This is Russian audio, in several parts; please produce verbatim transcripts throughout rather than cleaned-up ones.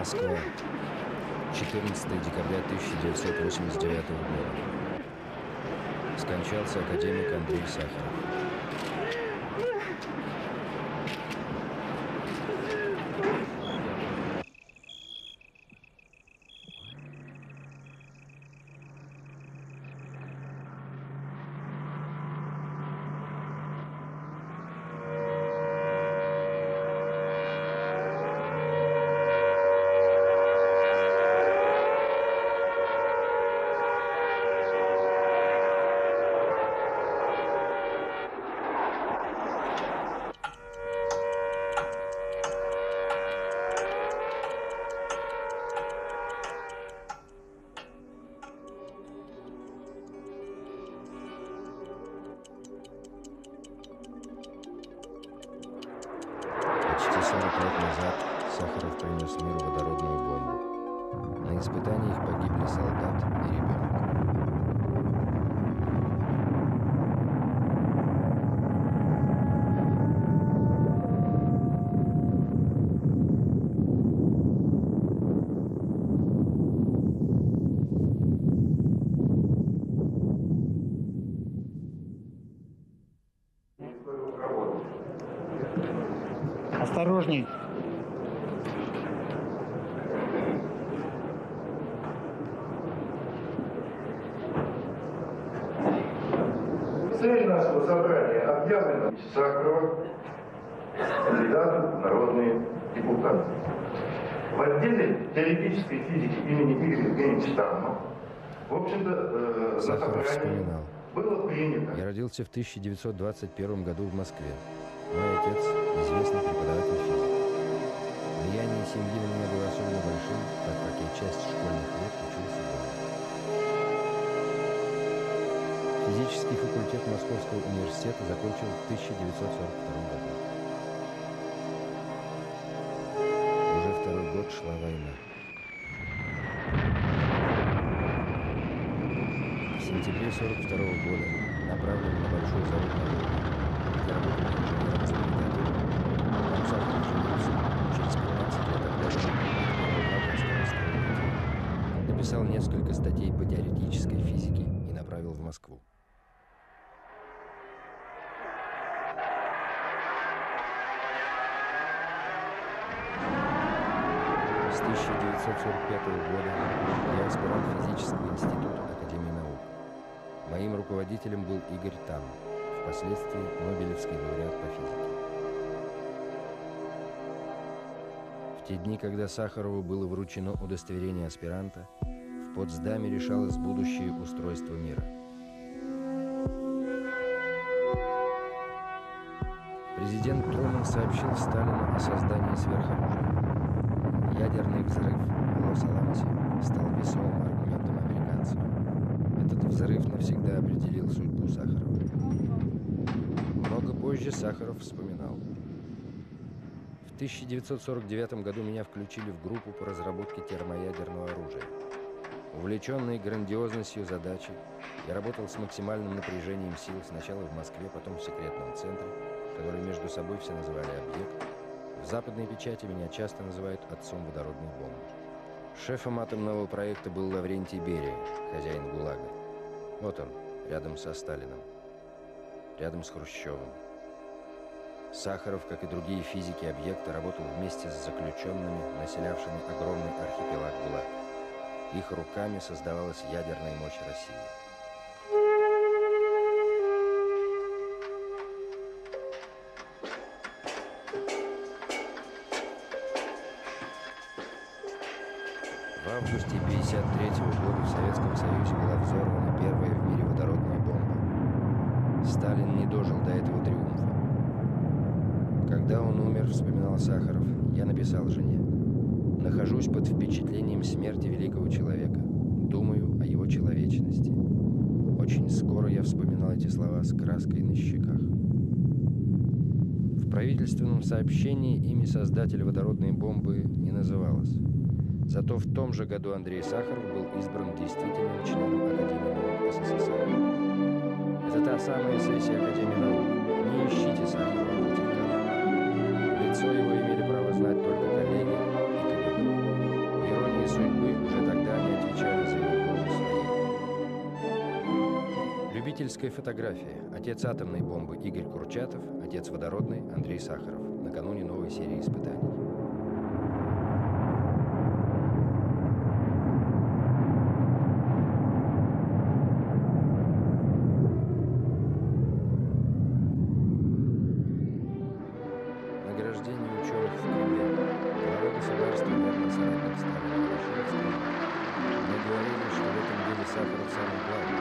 Москва. четырнадцатое декабря тысяча девятьсот восемьдесят девятого года. Скончался академик Андрей Сахаров. сорок лет назад Сахаров принес миру водородную бомбу. На испытаниях погибли солдат и ребенок. Осторожней. Цель нашего собрания объявлена Сахарова кандидату в народные депутаты. В отделе теоретической физики имени Игоря Евгеньевича Штамма, в общем-то, э, Сахаров вспоминал. было принято. Я родился в тысяча девятьсот двадцать первом году в Москве. Мой отец – известный преподаватель физики. Влияние семьи на меня было особенно большим, так как я часть школьных лет учился дома. Физический факультет Московского университета закончил в тысяча девятьсот сорок втором году. Уже второй год шла война. В сентябре сорок второго года направлен на большой завод на Волге, где работал инженером-изобретателем. Там Сахаров женился. Через пятнадцать лет обязан от первого брака осталось трое детей. Написал несколько статей по теоретической физике и направил в Москву. С тысяча девятьсот сорок пятого года я аспирант физического института Академии наук. Моим руководителем был Игорь Там, впоследствии Нобелевский лауреат по физике. В те дни, когда Сахарову было вручено удостоверение аспиранта, в Потсдаме решалось будущее устройство мира. Президент Трумэн сообщил Сталину о создании сверхоружия. Ядерный взрыв в Лос-Аламосе стал весомым аргументом американцев. Этот взрыв навсегда определил судьбу Сахарова. Много позже Сахаров вспоминал. В тысяча девятьсот сорок девятом году меня включили в группу по разработке термоядерного оружия. Увлеченный грандиозностью задачи, я работал с максимальным напряжением сил сначала в Москве, потом в секретном центре, который между собой все называли «Объект». В западной печати меня часто называют отцом водородной бомбы. Шефом атомного проекта был Лаврентий Берия, хозяин ГУЛАГа. Вот он, рядом со Сталиным, рядом с Хрущевым. Сахаров, как и другие физики объекта, работал вместе с заключенными, населявшими огромный архипелаг ГУЛАГ. Их руками создавалась ядерная мощь России. В августе тысяча девятьсот пятьдесят третьего года в Советском Союзе была взорвана первая в мире водородная бомба. Сталин не дожил до этого триумфа. Когда он умер, вспоминал Сахаров, я написал жене: «Нахожусь под впечатлением смерти великого человека. Думаю о его человечности». Очень скоро я вспоминал эти слова с краской на щеках. В правительственном сообщении имя создателя водородной бомбы не называлось. Зато в том же году Андрей Сахаров был избран действительным членом Академии наук СССР. Это та самая сессия Академии наук. Не ищите Сахарова в этих кадрах. Лицо его имели право знать только коллеги и КГБ. Родительская фотография. Отец атомной бомбы Игорь Курчатов, отец водородной Андрей Сахаров. Накануне новой серии испытаний. Награждение ученых в Кремле. Глава государства, верный соратник Сталина Ворошиловский. Мне говорили, что в этом деле Сахаров самый главный.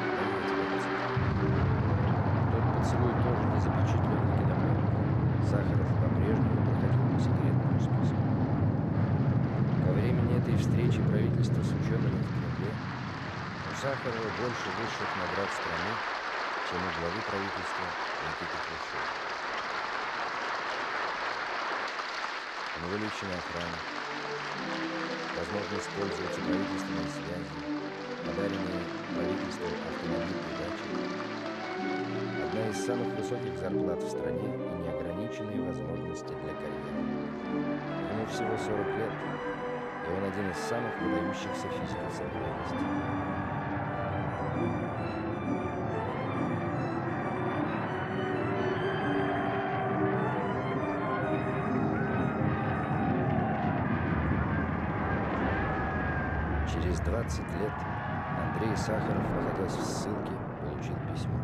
Тот поцелуй тоже не запечатлен на кинопленке. Сахаров по-прежнему проходил по секретному списку. Ко времени этой встречи правительства с учеными в Кремле у Сахарова больше высших наград страны, чем у главы правительства Никиты Хрущева. Он увеличена охрана, возможность пользоваться правительственной связью, подаренные правительству автомобиль и дачи. Одна из самых высоких зарплат в стране и неограниченные возможности для карьеры. Ему всего сорок лет, и он один из самых выдающихся физиков современности. Через двадцать лет Андрей Сахаров, находясь в ссылке, получил письмо.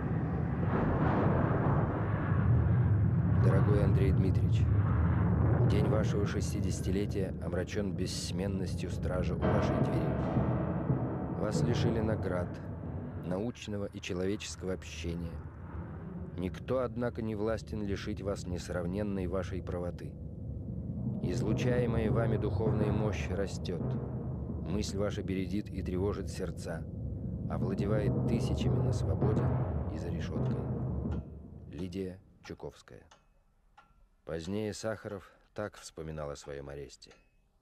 Дорогой Андрей Дмитриевич, день вашего шестидесятилетия омрачен бессменностью стража у вашей двери. Вас лишили наград, научного и человеческого общения. Никто, однако, не властен лишить вас несравненной вашей правоты. Излучаемая вами духовная мощь растет. Мысль ваша бередит и тревожит сердца, овладевает тысячами на свободе и за решеткой. Лидия Чуковская. Позднее Сахаров так вспоминал о своем аресте.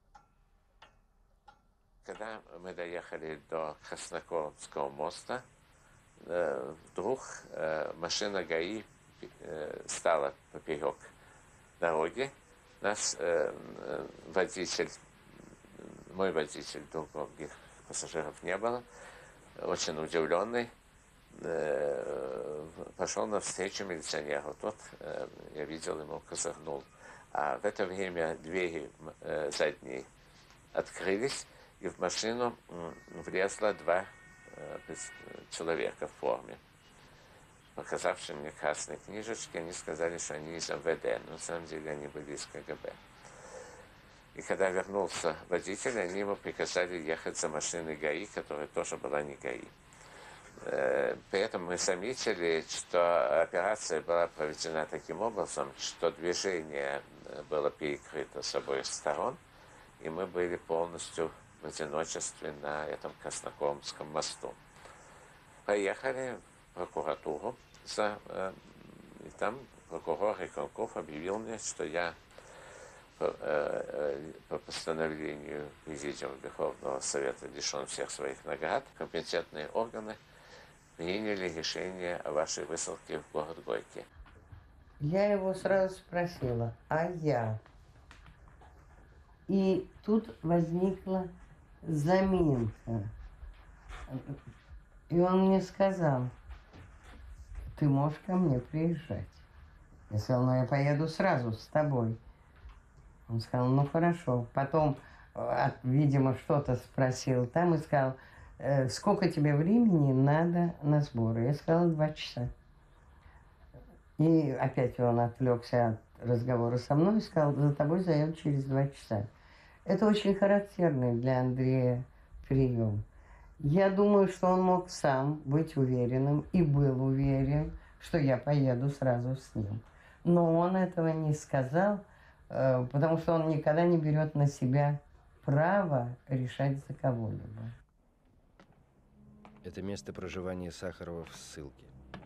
Когда мы доехали до Красноколского моста, вдруг машина ГАИ стала поперек дороги. Наш водитель, мой водитель, других пассажиров не было, очень удивленный, пошел навстречу милиционеру. Тот, я видел, ему козырнул. А в это время двери задние открылись, и в машину влезло два человека в форме. Показавшие мне красные книжечки, они сказали, что они из эм вэ дэ, но на самом деле они были из ка гэ бэ. И когда вернулся водитель, они ему приказали ехать за машиной ГАИ, которая тоже была не ГАИ. При этом мы заметили, что операция была проведена таким образом, что движение было перекрыто с обоих сторон, и мы были полностью в одиночестве на этом Красноколмском мосту. Поехали в прокуратуру, за, и там прокурор Реконков объявил мне, что я по, по постановлению Президиума Верховного Совета лишен всех своих наград. Компетентные органы приняли решение о вашей высылке в город Горький. Я его сразу спросила, а я? И тут возникла заминка. И он мне сказал: ты можешь ко мне приезжать. Я сказала: ну я поеду сразу с тобой. Он сказал: ну хорошо. Потом, видимо, что-то спросил там и сказал: сколько тебе времени надо на сборы? Я сказала: два часа. И опять он отвлекся от разговора со мной и сказал: за тобой заедут через два часа. Это очень характерный для Андрея прием. Я думаю, что он мог сам быть уверенным и был уверен, что я поеду сразу с ним. Но он этого не сказал, потому что он никогда не берет на себя право решать за кого-либо. Это место проживания Сахарова в ссылке.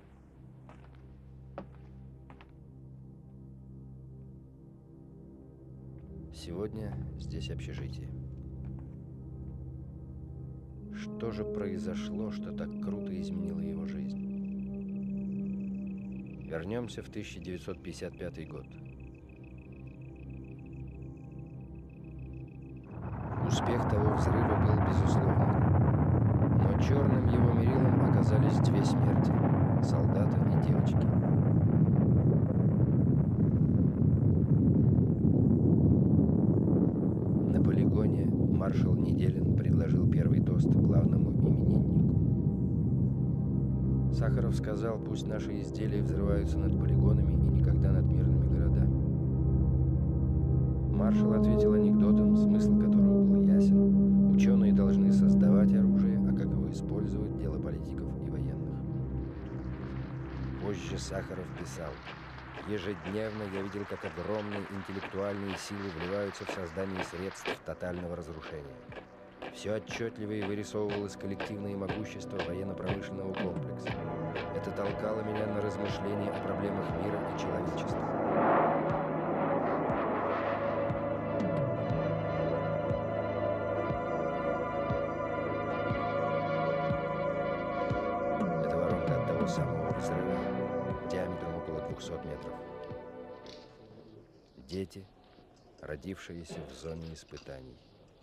Сегодня здесь общежитие. Что же произошло, что так круто изменило его жизнь? Вернемся в тысяча девятьсот пятьдесят пятый год. Успех того взрыва был безусловным. Но Но черным его мерилом оказались две смерти – солдата и девочки. На полигоне маршал Неделин предложил первый тост главному имениннику. Сахаров сказал, пусть наши изделия взрываются над полигонами и никогда над мирными городами. Маршал ответил анекдотом, смысл которого был ясен. Ученые должны создавать оружие, а как его использовать – дело политиков и военных. Позже Сахаров писал: «Ежедневно я видел, как огромные интеллектуальные силы вливаются в создание средств тотального разрушения. Все отчетливее вырисовывалось коллективное могущество военно-промышленного комплекса. Это толкало меня на размышления о проблемах мира и человечества. Это воронка от того самого взрыва, диаметром около двухсот метров. Дети, родившиеся в зоне испытаний.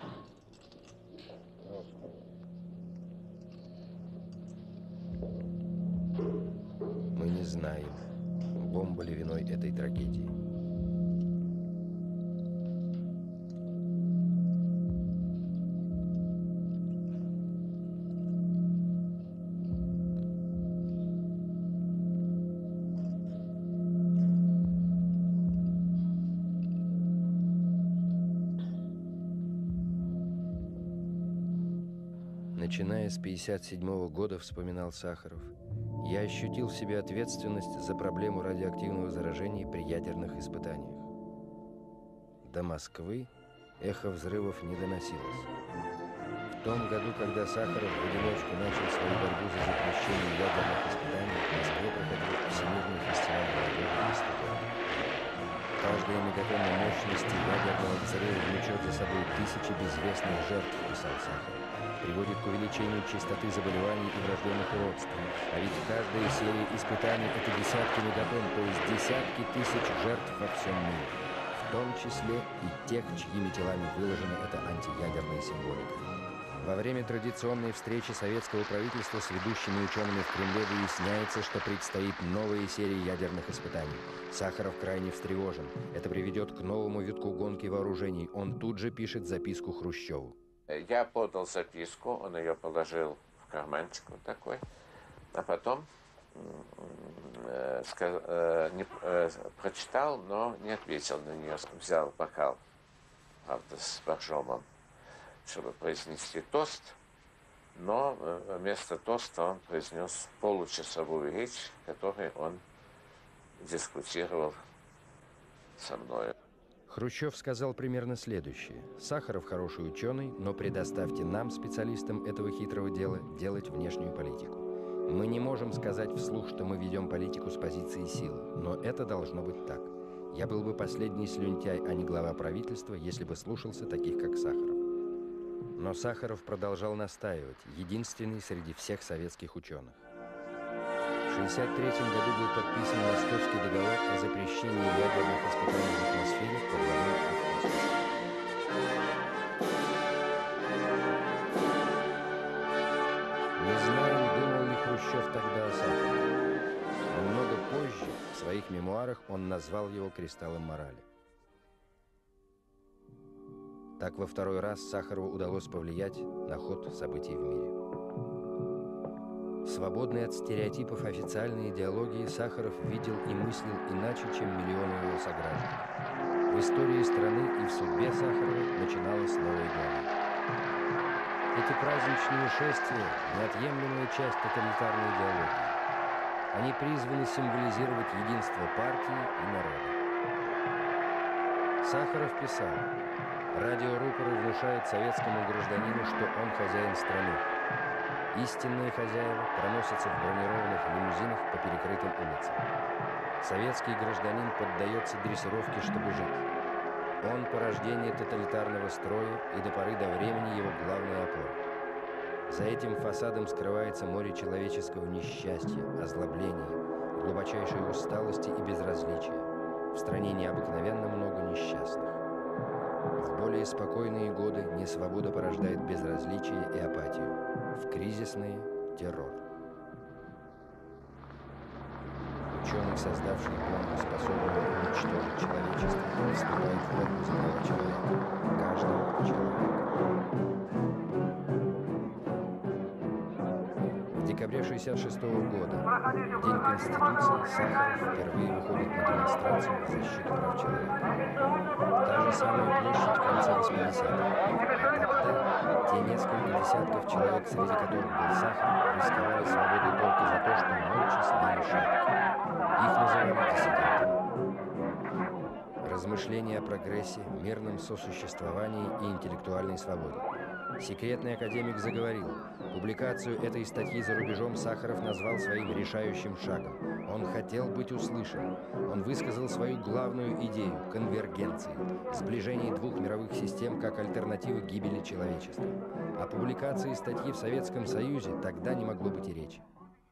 Мы не знаем, бомба ли виной этой трагедии. Начиная с пятьдесят седьмого года, вспоминал Сахаров, я ощутил в себе ответственность за проблему радиоактивного заражения при ядерных испытаниях. До Москвы эхо взрывов не доносилось. В том году, когда Сахаров в одиночку начал свою борьбу за запрещение ядерных испытаний, в Москве проходил Всемирный фестиваль молодежи и студентов. Каждая мегатонна мощности ядерного взрыва влечет за собой тысячи безвестных жертв, писал Сахаров. Приводит к увеличению частоты заболеваний и врожденных уродств. А ведь каждая серия испытаний – это десятки мегатонн, то есть десятки тысяч жертв во всем мире. В том числе и тех, чьими телами выложена эта антиядерная символика. Во время традиционной встречи советского правительства с ведущими учеными в Кремле выясняется, что предстоит новая серия ядерных испытаний. Сахаров крайне встревожен. Это приведет к новому витку гонки вооружений. Он тут же пишет записку Хрущеву. Я подал записку, он ее положил в карманчик вот такой, а потом э, сказ, э, не, э, прочитал, но не ответил на нее. Взял бокал, правда, с боржомом, чтобы произнести тост, но э, вместо тоста он произнес получасовую речь, в которой он дискутировал со мной. Хрущев сказал примерно следующее. Сахаров хороший ученый, но предоставьте нам, специалистам этого хитрого дела, делать внешнюю политику. Мы не можем сказать вслух, что мы ведем политику с позиции силы, но это должно быть так. Я был бы последний слюнтяй, а не глава правительства, если бы слушался таких, как Сахаров. Но Сахаров продолжал настаивать, единственный среди всех советских ученых. В тысяча девятьсот шестьдесят третьем году был подписан Московский договор о запрещении ядерных испытаний в атмосфере под водой и в космосе. Не знаем, думал ли Хрущев тогда о Сахарове. Немного позже, в своих мемуарах, он назвал его кристаллом морали. Так во второй раз Сахарову удалось повлиять на ход событий в мире. Свободный от стереотипов официальной идеологии, Сахаров видел и мыслил иначе, чем миллионы его сограждан. В истории страны и в судьбе Сахарова начиналась новая глава. Эти праздничные шествия – неотъемлемая часть тоталитарной идеологии. Они призваны символизировать единство партии и народа. Сахаров писал: «Радиорупоры внушают советскому гражданину, что он хозяин страны. Истинные хозяева проносятся в бронированных лимузинах по перекрытым улицам. Советский гражданин поддается дрессировке, чтобы жить. Он порождение тоталитарного строя и до поры до времени его главная опора. За этим фасадом скрывается море человеческого несчастья, озлобления, глубочайшей усталости и безразличия. В стране необыкновенно много несчастных. В более спокойные годы несвобода порождает безразличие и апатию. в кризисный террор. Ученый, создавший бомбу, способную уничтожить человечество, вступает в борьбу за права человека, каждого человека. В декабре шестьдесят шестого года, в День Конституции, Сахаров впервые выходит на демонстрацию в защиту прав человека. Та же самая площадь в конце восьмидесятых. Тогда те несколько десятков человек, среди которых был Сахаров, рисковали свободой только за то, что молча сняли шапки. Их называли диссидентами. Размышления о прогрессе, мирном сосуществовании и интеллектуальной свободе. Секретный академик заговорил. Публикацию этой статьи за рубежом Сахаров назвал своим решающим шагом. Он хотел быть услышан. Он высказал свою главную идею – конвергенции, сближение двух мировых систем как альтернативы гибели человечества. О публикации статьи в Советском Союзе тогда не могло быть и речи.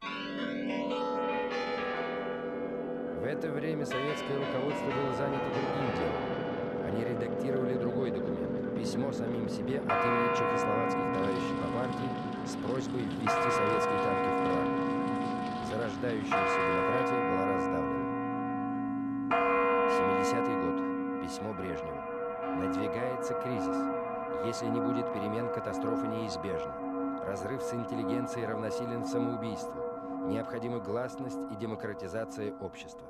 В это время советское руководство было занято другим делом. Они редактировали другой документ – письмо самим себе от имени чехословацких товарищей по партии с просьбой ввести советские танки в Прагу. Зарождающаяся демократия была раздавлена. семидесятый год. Письмо Брежневу. Надвигается кризис. Если не будет перемен, катастрофа неизбежна. Разрыв с интеллигенцией равносилен самоубийству. Необходима гласность и демократизация общества.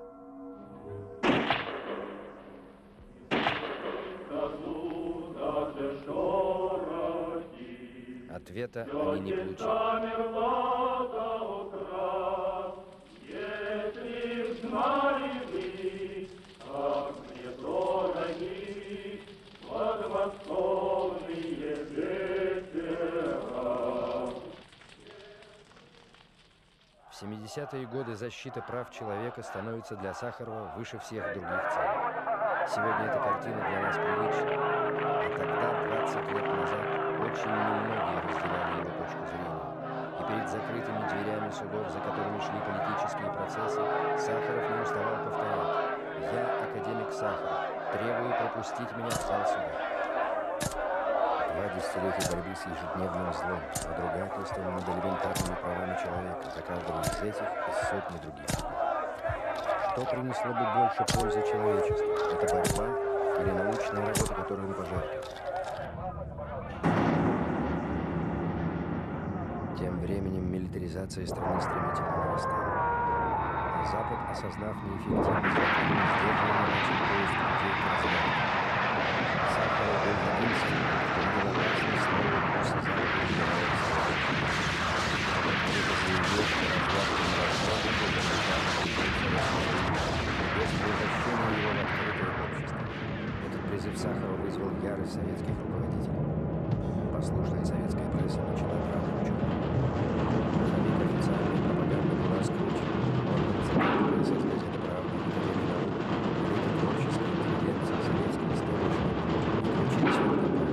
Ответа они не получили. В семидесятые годы защита прав человека становится для Сахарова выше всех других целей. Сегодня эта картина для нас привычна, а тогда, двадцать лет назад, очень немногие разделяли его точку зрения. И перед закрытыми дверями судов, за которыми шли политические процессы, Сахаров не уставал повторять: «Я, академик Сахаров, требую пропустить меня в зал суда». Два десятилетия борьбы с ежедневным злом, надругательством над элементарными правами человека, за каждого из этих и сотни других. Что принесло бы больше пользы человечеству? Это борьба или научная работа, которую он пожертвовал? Тем временем милитаризация страны стремительно нарастала. Запад, осознав неэффективность доктрины сдерживания, начал поиск путей к разряду. Сахаров был единственным, кто видел опасность нового курса Запада и мирового сообщества. Это заявил, что разгадка невозможна без без превращения его в открытое общество. Этот призыв Сахарова вызвал ярость советских руководителей. Послушная советская пресса начала правду ученых. Маховик официальной пропаганды была скручена. Органы закрытой прессы из газеты «Правда» и Академии наук, элита творческой интеллигенции, советский истеблишмент включились в эту кампанию.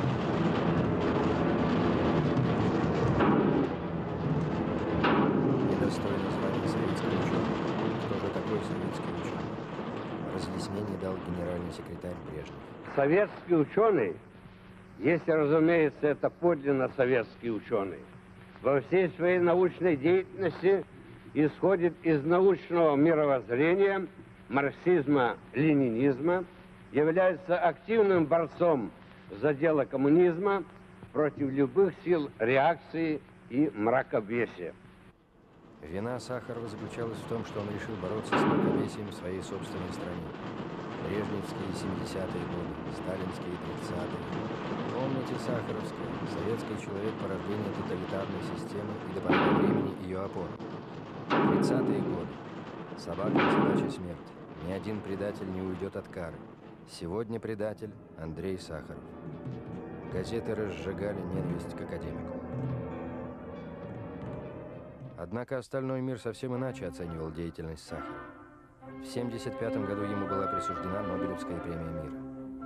Недостойно звания советского ученого. Кто же такой советский ученый? Разъяснение дал генеральный секретарь Брежнев. Советский ученый, если, разумеется, это подлинно советский ученый, во всей своей научной деятельности исходит из научного мировоззрения, марксизма-ленинизма, является активным борцом за дело коммунизма против любых сил реакции и мракобесия. Вина Сахарова заключалась в том, что он решил бороться с мракобесием в своей собственной стране. Брежневские семидесятые годы, сталинские тридцатые. Помните Сахаровское, советский человек порождение тоталитарной системы и до поры до времени ее опоры. тридцатые годы. Собака и собачья смерть. Ни один предатель не уйдет от кары. Сегодня предатель Андрей Сахаров. Газеты разжигали ненависть к академику. Однако остальной мир совсем иначе оценивал деятельность Сахарова. В семьдесят пятом году ему была присуждена Нобелевская премия мира.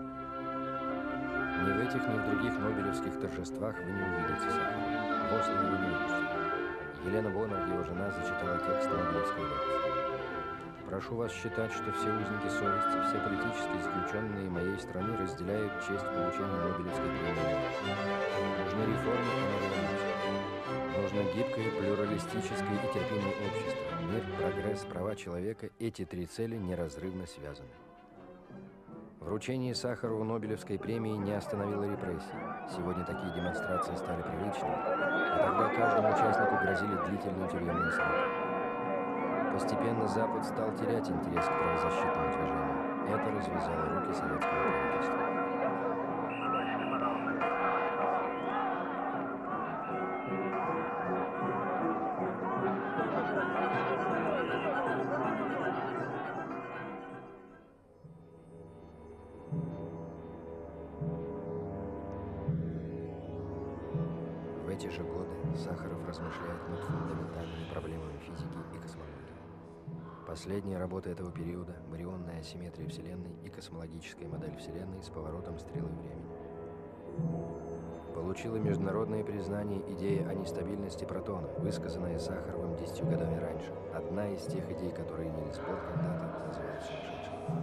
Ни в этих, ни в других нобелевских торжествах вы не увидите Сахарова. В Осло его не выпустили. Елена Боннер, его жена, зачитала текст Нобелевской лекции. Прошу вас считать, что все узники совести, все политические заключенные моей страны разделяют честь получения Нобелевской премии. Нужны реформы и революция. Нужно гибкое, плюралистическое и терпимое общество. Мир, прогресс, права человека – эти три цели неразрывно связаны. Вручение Сахарову Нобелевской премии не остановило репрессий. Сегодня такие демонстрации стали привычными, и тогда каждому участнику грозили длительные тюремные сроки. Постепенно Запад стал терять интерес к правозащитному движению. Это развязало руки советского правительства. В эти же годы Сахаров размышляет над фундаментальными проблемами физики и космологии. Последняя работа этого периода – барионная асимметрия Вселенной и космологическая модель Вселенной с поворотом стрелы времени. Получила международное признание идея о нестабильности протона, высказанная Сахаровым десятью годами раньше. Одна из тех идей, которые Нильс Бор когда-то назвал сумасшедшей.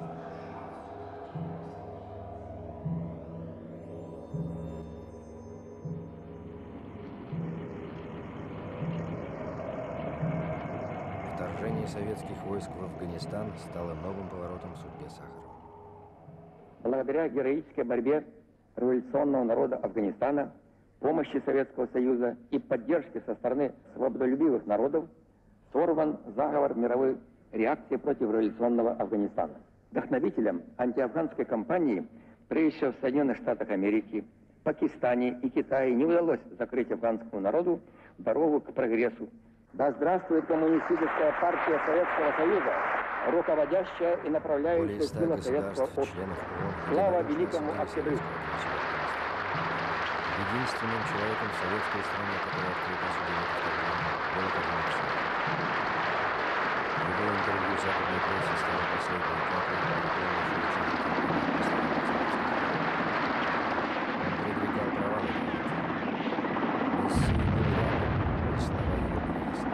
Вторжение советских войск в Афганистан стало новым поворотом в судьбе Сахарова. Благодаря героической борьбе революционного народа Афганистана, помощи Советского Союза и поддержке со стороны свободолюбивых народов сорван заговор мировой реакции против революционного Афганистана. Вдохновителям антиафганской кампании, прежде всего в Соединенных Штатах Америки, Пакистане и Китае, не удалось закрыть афганскому народу дорогу к прогрессу. Да здравствует коммунистическая партия Советского Союза, руководящая и направляющая сила советского общества. Слава великому октябрю! Единственным человеком в советской стране, который открыто осудил это вторжение, был Кагановский. Его интервью западной прессе стало последней каплей переполнившей участников Он предрекал права на революцию. Мессия был рядом, и слова его были ясны.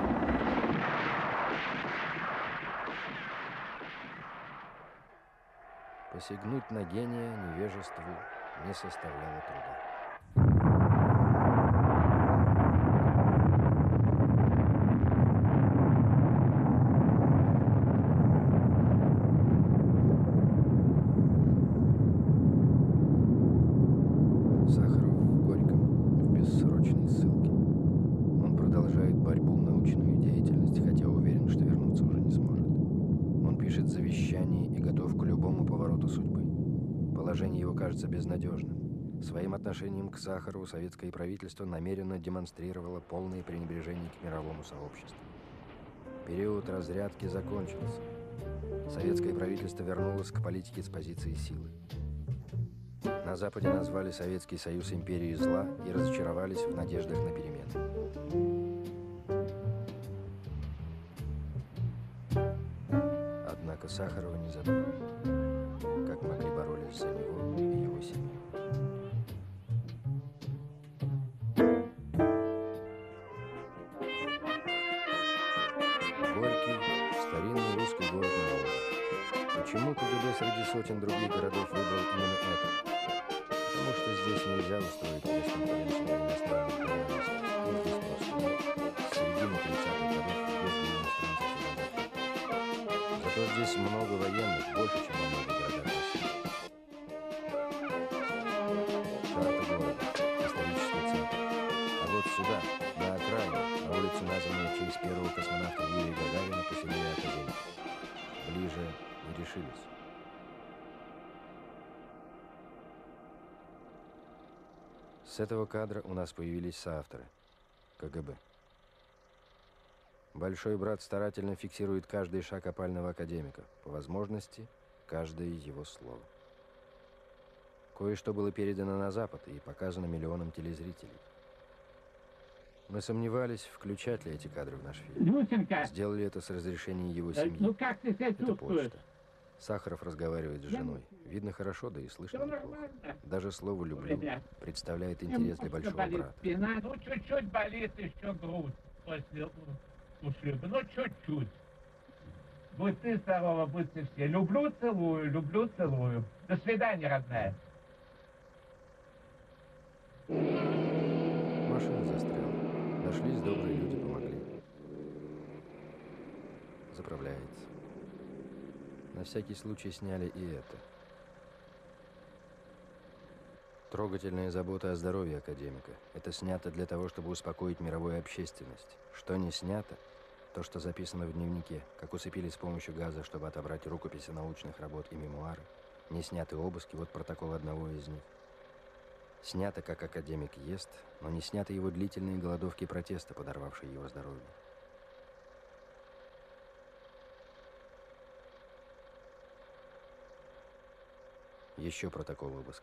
Посягнуть на гения невежеству не составляло труда. Сахаров в Горьком, в бессрочной ссылке. Он продолжает борьбу, научную деятельность, хотя уверен, что вернуться уже не сможет. Он пишет завещание и готов к любому повороту судьбы. Положение его кажется безнадежным. Своим отношением к Сахарову советское правительство намеренно демонстрировало полное пренебрежение к мировому сообществу. Период разрядки закончился. Советское правительство вернулось к политике с позиции силы. На Западе назвали Советский Союз империей зла и разочаровались в надеждах на перемены. Однако Сахарова не забыли, как могли боролись за него и его семью. Горький – старинный русский город на Волге. Почему КГБ среди сотен других городов выбрал именно это? Потому что здесь нельзя устроить пресс-конференцию иностранных журналистов. Их здесь просто нет. С середины тридцатых годов без иностранцев сюда закрыто. Зато здесь много военных, больше, чем во многих городах России. Карта города, исторический центр. А вот сюда, на окраине, на улицу, названную в честь первого космонавта Юрия Гагарина, поселили академики. Ближе не решились. С этого кадра у нас появились соавторы – КГБ. Большой брат старательно фиксирует каждый шаг опального академика, по возможности, каждое его слово. Кое-что было передано на Запад и показано миллионам телезрителей. Мы сомневались, включать ли эти кадры в наш фильм. Люсенька, Сделали это с разрешения его семьи. ну как ты себя Это чувствуешь? почта. Сахаров разговаривает с женой. Видно хорошо, да и слышно Всё неплохо. нормально. Даже слово «люблю» Ребят, представляет интерес для большого болит брата. спина, ну чуть-чуть болит еще грудь после ушиба, ну чуть-чуть. Будьте здоровы, будьте все. Люблю, целую, люблю, целую. До свидания, родная. Машина застряла. Нашлись добрые люди, помогли. Заправляется. На всякий случай сняли и это. Трогательная забота о здоровье академика. Это снято для того, чтобы успокоить мировую общественность. Что не снято, то, что записано в дневнике, как усыпили с помощью газа, чтобы отобрать рукописи научных работ и мемуары. Не сняты обыски, вот протокол одного из них. Снято, как академик ест, но не сняты его длительные голодовки протеста, подорвавшие его здоровье. Еще протокол обыска.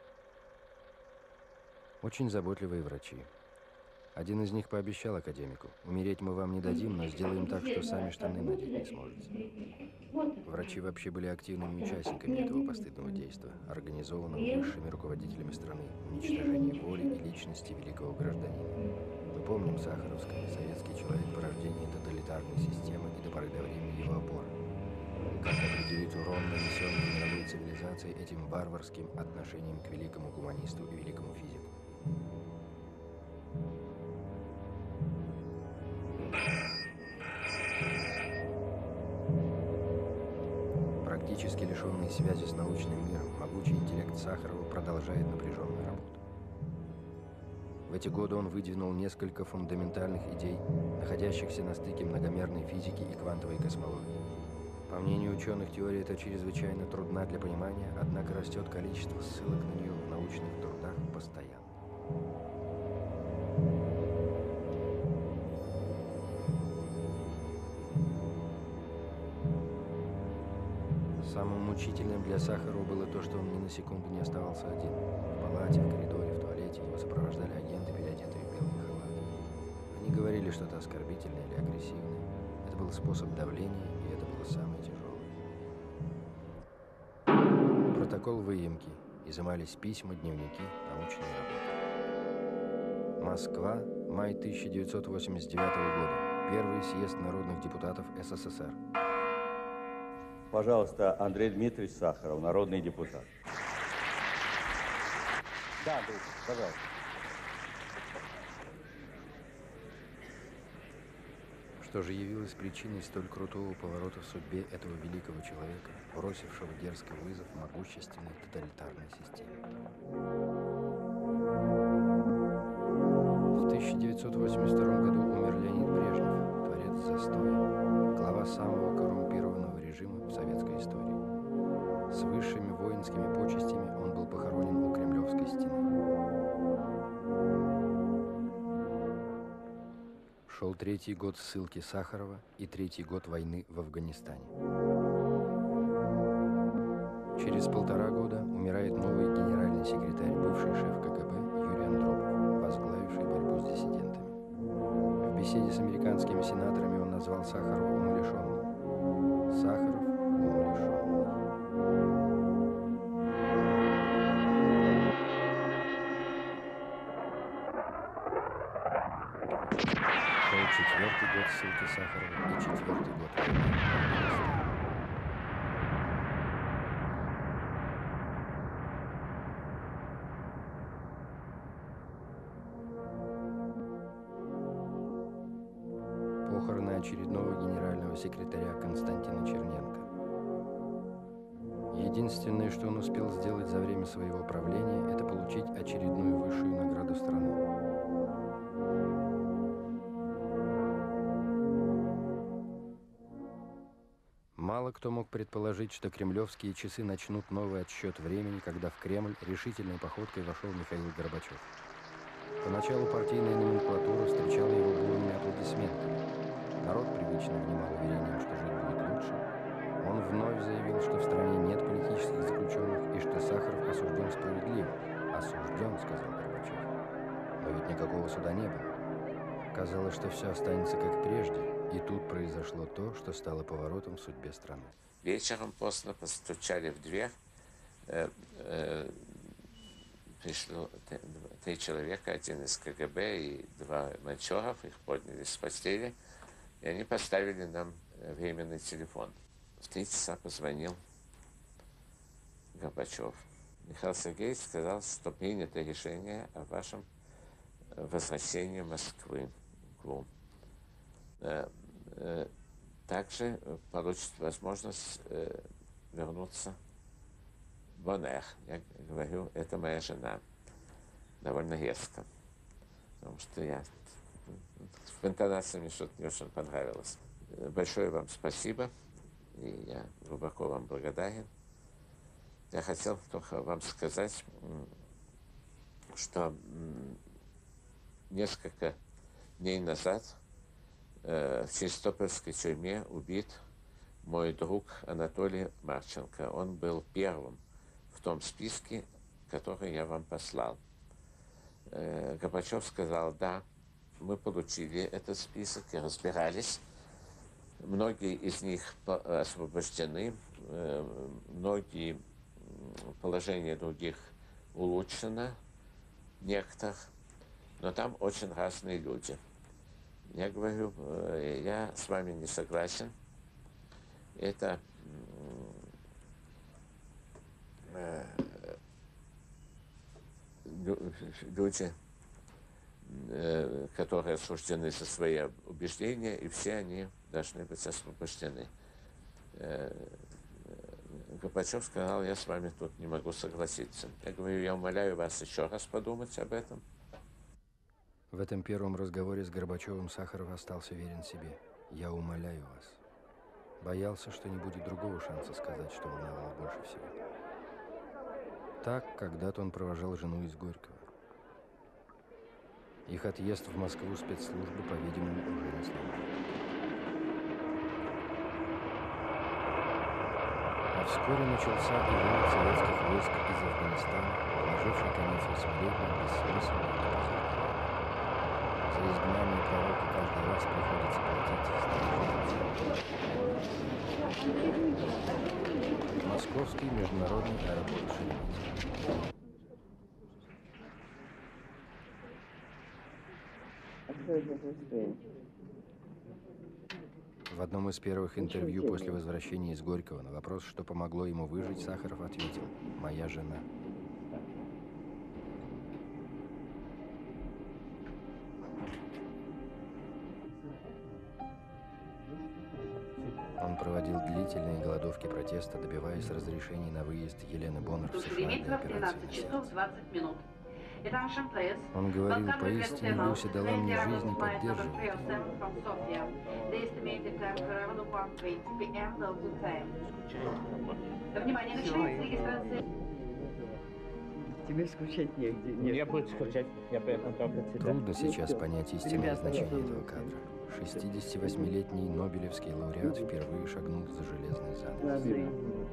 Очень заботливые врачи. Один из них пообещал академику: умереть мы вам не дадим, но сделаем так, что сами штаны надеть не сможете. Врачи вообще были активными участниками этого постыдного действия, организованного высшими руководителями страны, уничтожения воли и личности великого гражданина. Мы помним Сахаровское, советский человек по рождению тоталитарной системы и до поры до времени его опоры. Как определить урон, нанесенный мировой цивилизацией этим варварским отношением к великому гуманисту и великому физику? Практически лишенный связи с научным миром, могучий интеллект Сахарова продолжает напряженную работу. В эти годы он выдвинул несколько фундаментальных идей, находящихся на стыке многомерной физики и квантовой космологии. По мнению ученых, теория эта чрезвычайно трудна для понимания, однако растет количество ссылок на нее в научных трудах постоянно. Самым мучительным для Сахарова было то, что он ни на секунду не оставался один. В палате, в коридоре, в туалете его сопровождали агенты, переодетые в белые халаты. Они говорили что-то оскорбительное или агрессивное. Это был способ давления, и это было самое тяжелое. Протокол выемки. Изымались письма, дневники, научные работы. Москва, май тысяча девятьсот восемьдесят девятого года. Первый съезд народных депутатов СССР. Пожалуйста, Андрей Дмитриевич Сахаров, народный депутат. Да, Андрей, пожалуйста. Что же явилось причиной столь крутого поворота в судьбе этого великого человека, бросившего дерзкий вызов могущественной тоталитарной системе? В тысяча девятьсот восемьдесят втором году умер Леонид Брежнев, творец застоя, глава самого коррумпированного режима в советской истории. С высшими воинскими почестями он был похоронен у Кремлевской стены. Шел третий год ссылки Сахарова и третий год войны в Афганистане. Через полтора года умирает новый генеральный секретарь, бывший шеф КГБ Юрий Андропов, возглавивший борьбу с диссидентами. В беседе с американскими сенаторами он назвал Сахарова умалишенным. Сахаров умалишенный. Четвертый год ссылки Сахарова и четвертый год войны в Афганистане. Похороны очередного генерального секретаря Константина Черненко. Единственное, что он успел сделать за время своего правления, это получить очередную высшую награду страны. Мало кто мог предположить, что кремлевские часы начнут новый отсчет времени, когда в Кремль решительной походкой вошел Михаил Горбачев. Поначалу партийная номенклатура встречала его бурными аплодисментами. Народ привычно внимал уверением, что жить будет лучше. Он вновь заявил, что в стране нет политических заключенных и что Сахаров осужден справедливо. «Осужден», — сказал Горбачев. Но ведь никакого суда не было. Казалось, что все останется как прежде. И тут произошло то, что стало поворотом в судьбе страны. Вечером поздно постучали в дверь. Э, э, пришло три человека, один из КГБ и два мальчоров. Их подняли с постели. И они поставили нам временный телефон. В три часа позвонил Горбачев. Михаил Сергеевич сказал, что принято решение о вашем возвращении в Москву. Также получит возможность вернуться в Боннер. Я говорю, это моя жена. Довольно резко. Потому что я... В интонации мне что-то не очень понравилось. Большое вам спасибо. И я глубоко вам благодарен. Я хотел только вам сказать, что несколько дней назад в Севастопольской тюрьме убит мой друг Анатолий Марченко. Он был первым в том списке, который я вам послал. Горбачев сказал, да, мы получили этот список и разбирались. Многие из них освобождены, многие положения других улучшено, некоторых, но там очень разные люди. Я говорю, я с вами не согласен. Это люди, которые осуждены за свои убеждения, и все они должны быть освобождены. Горбачев сказал, я с вами тут не могу согласиться. Я говорю, я умоляю вас еще раз подумать об этом. В этом первом разговоре с Горбачевым Сахаров остался верен себе. Я умоляю вас. Боялся, что не будет другого шанса сказать, что волновало больше всего. Так, когда-то он провожал жену из Горького. Их отъезд в Москву спецслужбы, по-видимому, уже не сломали. А вскоре начался вывод советских войск из Афганистана, положивший конец восьмилетней бессмысленной позорной. За изгнание пророка каждый раз приходится платить. Московский международный аэропорт Шереметьево. В одном из первых интервью после возвращения из Горького на вопрос, что помогло ему выжить, Сахаров ответил: «Моя жена». Он проводил длительные голодовки протеста, добиваясь разрешения на выезд Елены Боннер в США для операции на сердце. Он говорил, поистине Люся дала мне жизнь и поддерживает. Тебе скучать негде. Нет. Я буду скучать. Я поэтому только тебя. Трудно сейчас понять истинное значение этого кадра. шестидесятивосьмилетний нобелевский лауреат впервые шагнул за железный занавес.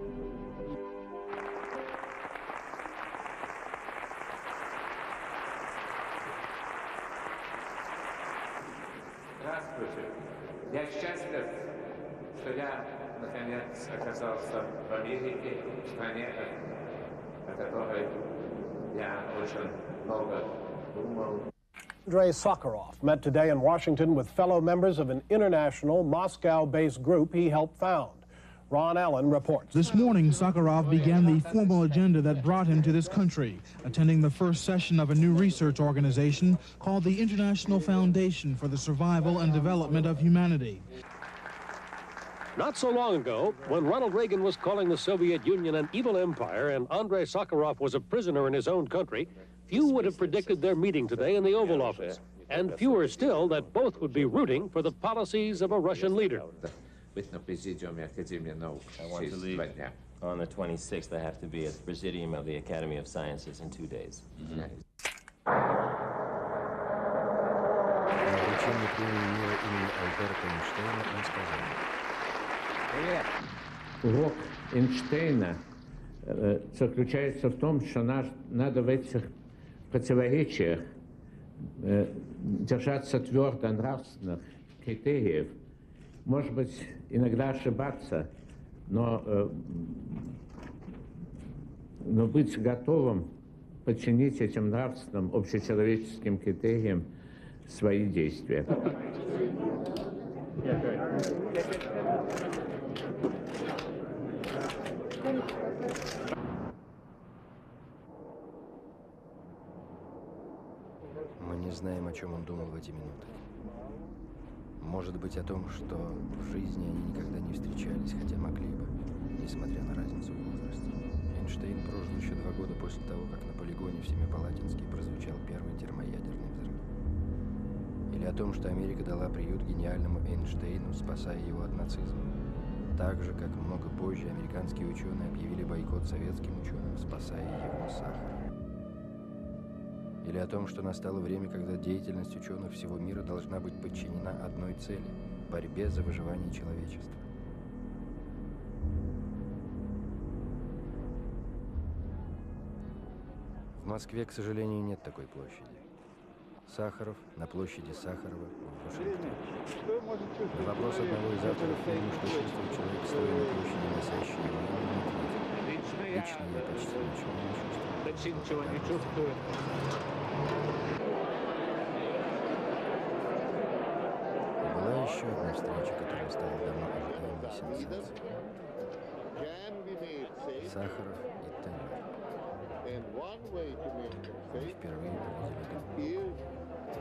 Здравствуйте. Я счастлив, что я, наконец, оказался в Америке, в стране, о которой я очень много думал. Andrei Sakharov met today in Washington with fellow members of an international Moscow-based group he helped found. Ron Allen reports. This morning, Sakharov began the formal agenda that brought him to this country, attending the first session of a new research organization called the International Foundation for the Survival and Development of Humanity. Not so long ago, when Ronald Reagan was calling the Soviet Union an evil empire and Andrei Sakharov was a prisoner in his own country, few would have predicted their meeting today in the Oval Office, and fewer still that both would be rooting for the policies of a Russian leader. I want to leave on the twenty-sixth. I have to be at the Presidium of the Academy of Sciences in two days. Урок Эйнштейна э, заключается в том, что наш, надо в этих противоречиях э, держаться твердо нравственных критериев. Может быть, иногда ошибаться, но, э, но быть готовым подчинить этим нравственным общечеловеческим критериям свои действия. Мы не знаем, о чем он думал в эти минуты. Может быть, о том, что в жизни они никогда не встречались, хотя могли бы, несмотря на разницу в возрасте. Эйнштейн прожил еще два года после того, как на полигоне в Семипалатинске прозвучал первый термоядерный взрыв. Или о том, что Америка дала приют гениальному Эйнштейну, спасая его от нацизма. Так же, как много позже американские ученые объявили бойкот советским ученым, спасая его сахар. Или о том, что настало время, когда деятельность ученых всего мира должна быть подчинена одной цели – борьбе за выживание человечества. В Москве, к сожалению, нет такой площади. Сахаров на площади Сахарова в Вашингтоне. На вопрос одного из авторов фильма, что чувствует человек, стоя на площади, носящий его имя, лично я почти ничего не чувствую. Почти ничего не чувствую. Была еще одна встреча, которая стала давно ожидаемой сенсацией. Сахаров и Теллер. Впервые увидели друг друга.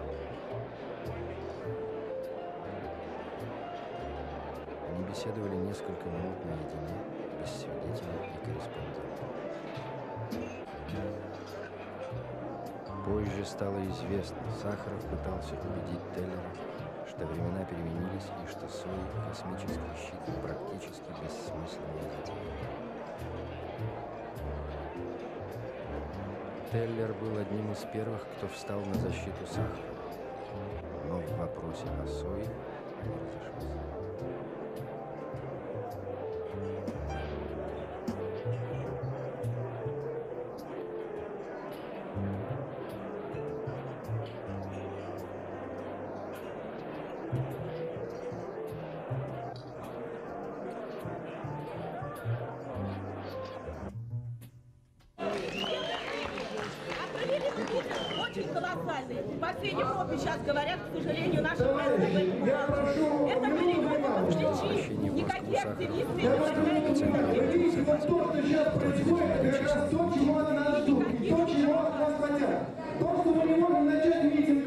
Они беседовали несколько минут наедине, без свидетелей и корреспондентов. Позже стало известно, Сахаров пытался убедить Теллера, что времена переменились и что свой космический щит практически бессмысленная затея. Теллер был одним из первых, кто встал на защиту Сахарова, но в вопросе о сое они разошлись. Очень колоссальный. По всей Европе сейчас говорят, к сожалению, наши прессы. Это были люди москвичи. Никакие активисты не являются. То, чего от нас ждут, то, чего от нас хотят. То, что мы не можем начать митинг,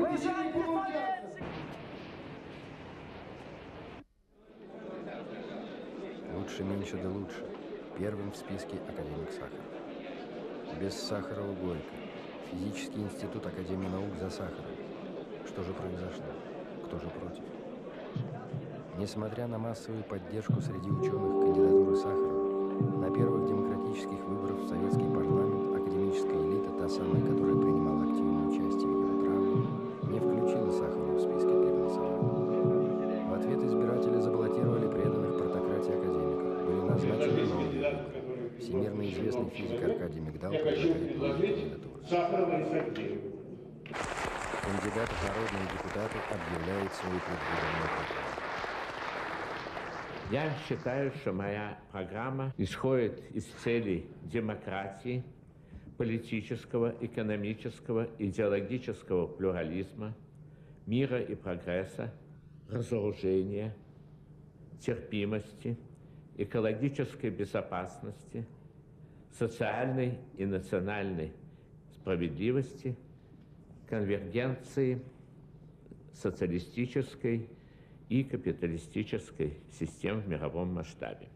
Лучше, меньше да лучше. Первым в списке академик Сахаров. Без Сахарова Горько. Физический институт Академии наук за Сахарова. Что же произошло? Кто же против? Несмотря на массовую поддержку среди ученых кандидатуры Сахарова, на первых демократических выборах в советский парламент академическая элита, та самая, которая принимала активное участие в его травле, не включила Сахарова в списки для голосования. В ответ избиратели забаллотировали преданных протократии академиков. Были назначены новые выборы. Всемирно известный физик Аркадий Мигдал предлагает новую кандидатуру. Кандидат в народные депутаты объявляет свою предвыборную программу. Я считаю, что моя программа исходит из целей демократии, политического, экономического, идеологического плюрализма, мира и прогресса, разоружения, терпимости, экологической безопасности, социальной и национальной справедливости, конвергенции социалистической и капиталистической систем в мировом масштабе.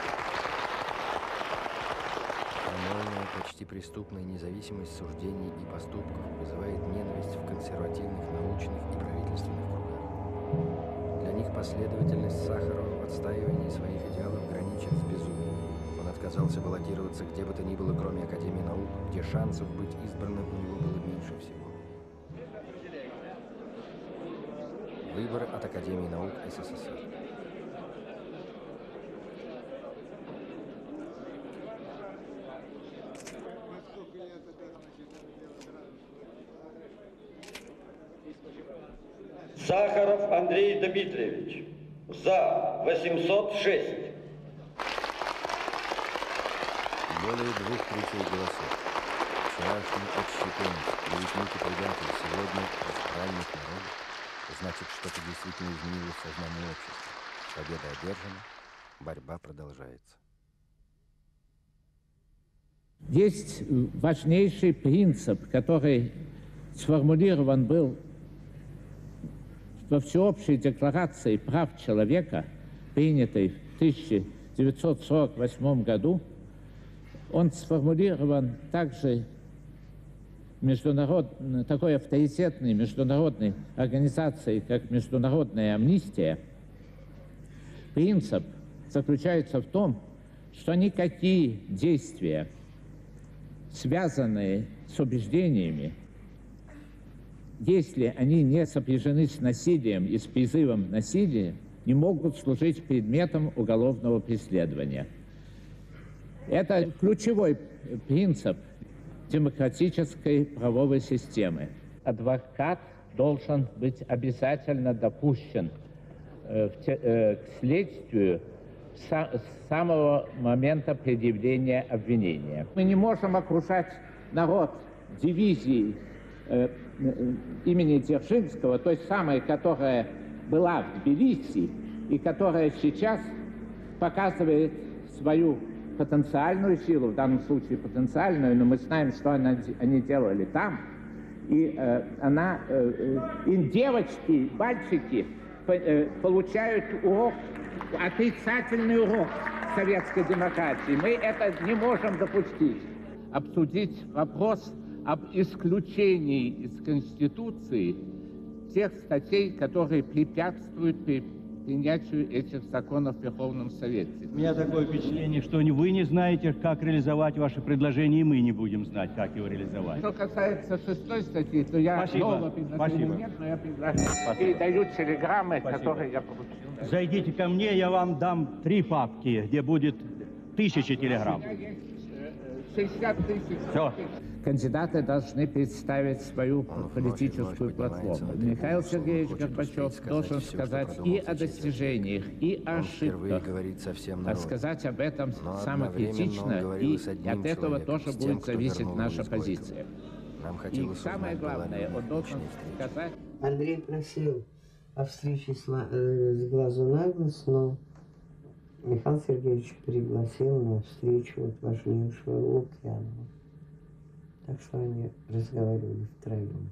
Формальная, почти преступная независимость суждений и поступков вызывает ненависть в консервативных, научных и правительственных кругах. Для них последовательность Сахарова в отстаивании своих идеалов граничит с безумием. Он отказался баллотироваться где бы то ни было, кроме Академии наук, где шансов быть избранным у него было меньше всего. Выборы от Академии наук СССР. Сахаров Андрей Дмитриевич. За восемьсот шесть. Более двух третей голосов. Вчерашний отщепенец, клеветник и предатель, сегодня избранник народа. значит, что-то действительно изменилось в сознании общества. Победа одержана, борьба продолжается. Есть важнейший принцип, который сформулирован был во Всеобщей декларации прав человека, принятой в тысяча девятьсот сорок восьмом году. Он сформулирован также международ... такой авторитетной международной организацией, как Международная амнистия. Принцип заключается в том, что никакие действия, связанные с убеждениями, если они не сопряжены с насилием и с призывом насилия, не могут служить предметом уголовного преследования. Это ключевой принцип демократической правовой системы. Адвокат должен быть обязательно допущен э, в те, э, к следствию с самого момента предъявления обвинения. Мы не можем окружать народ дивизией э, имени Дзержинского, той самой, которая была в Тбилиси и которая сейчас показывает свою потенциальную силу, в данном случае потенциальную, но мы знаем, что она, они делали там. И э, она, э, и девочки, мальчики э, получают урок, отрицательный урок советской демократии. Мы это не можем допустить. Обсудить вопрос об исключении из Конституции тех статей, которые препятствуют принятию этих законов в Верховном Совете. У меня такое впечатление, что вы не знаете, как реализовать ваши предложения, и мы не будем знать, как его реализовать. Что касается шестой статьи, то я нового предложения нет, но я передаю телеграммы, Спасибо. которые я получил. Зайдите ко мне, я вам дам три папки, где будет тысячи телеграмм. шестьдесят тысяч. Все. Кандидаты должны представить свою политическую платформу. Михаил Сергеевич Горбачев должен сказать и о достижениях, и о ошибках. Рассказать об этом самокритично, и от этого тоже будет зависеть наша позиция. И самое главное, он должен сказать... Андрей просил о встрече с, с глазу на глаз, но Михаил Сергеевич пригласил на встречу вот важнейшего Лукьянова. Так что они разговаривали втроем.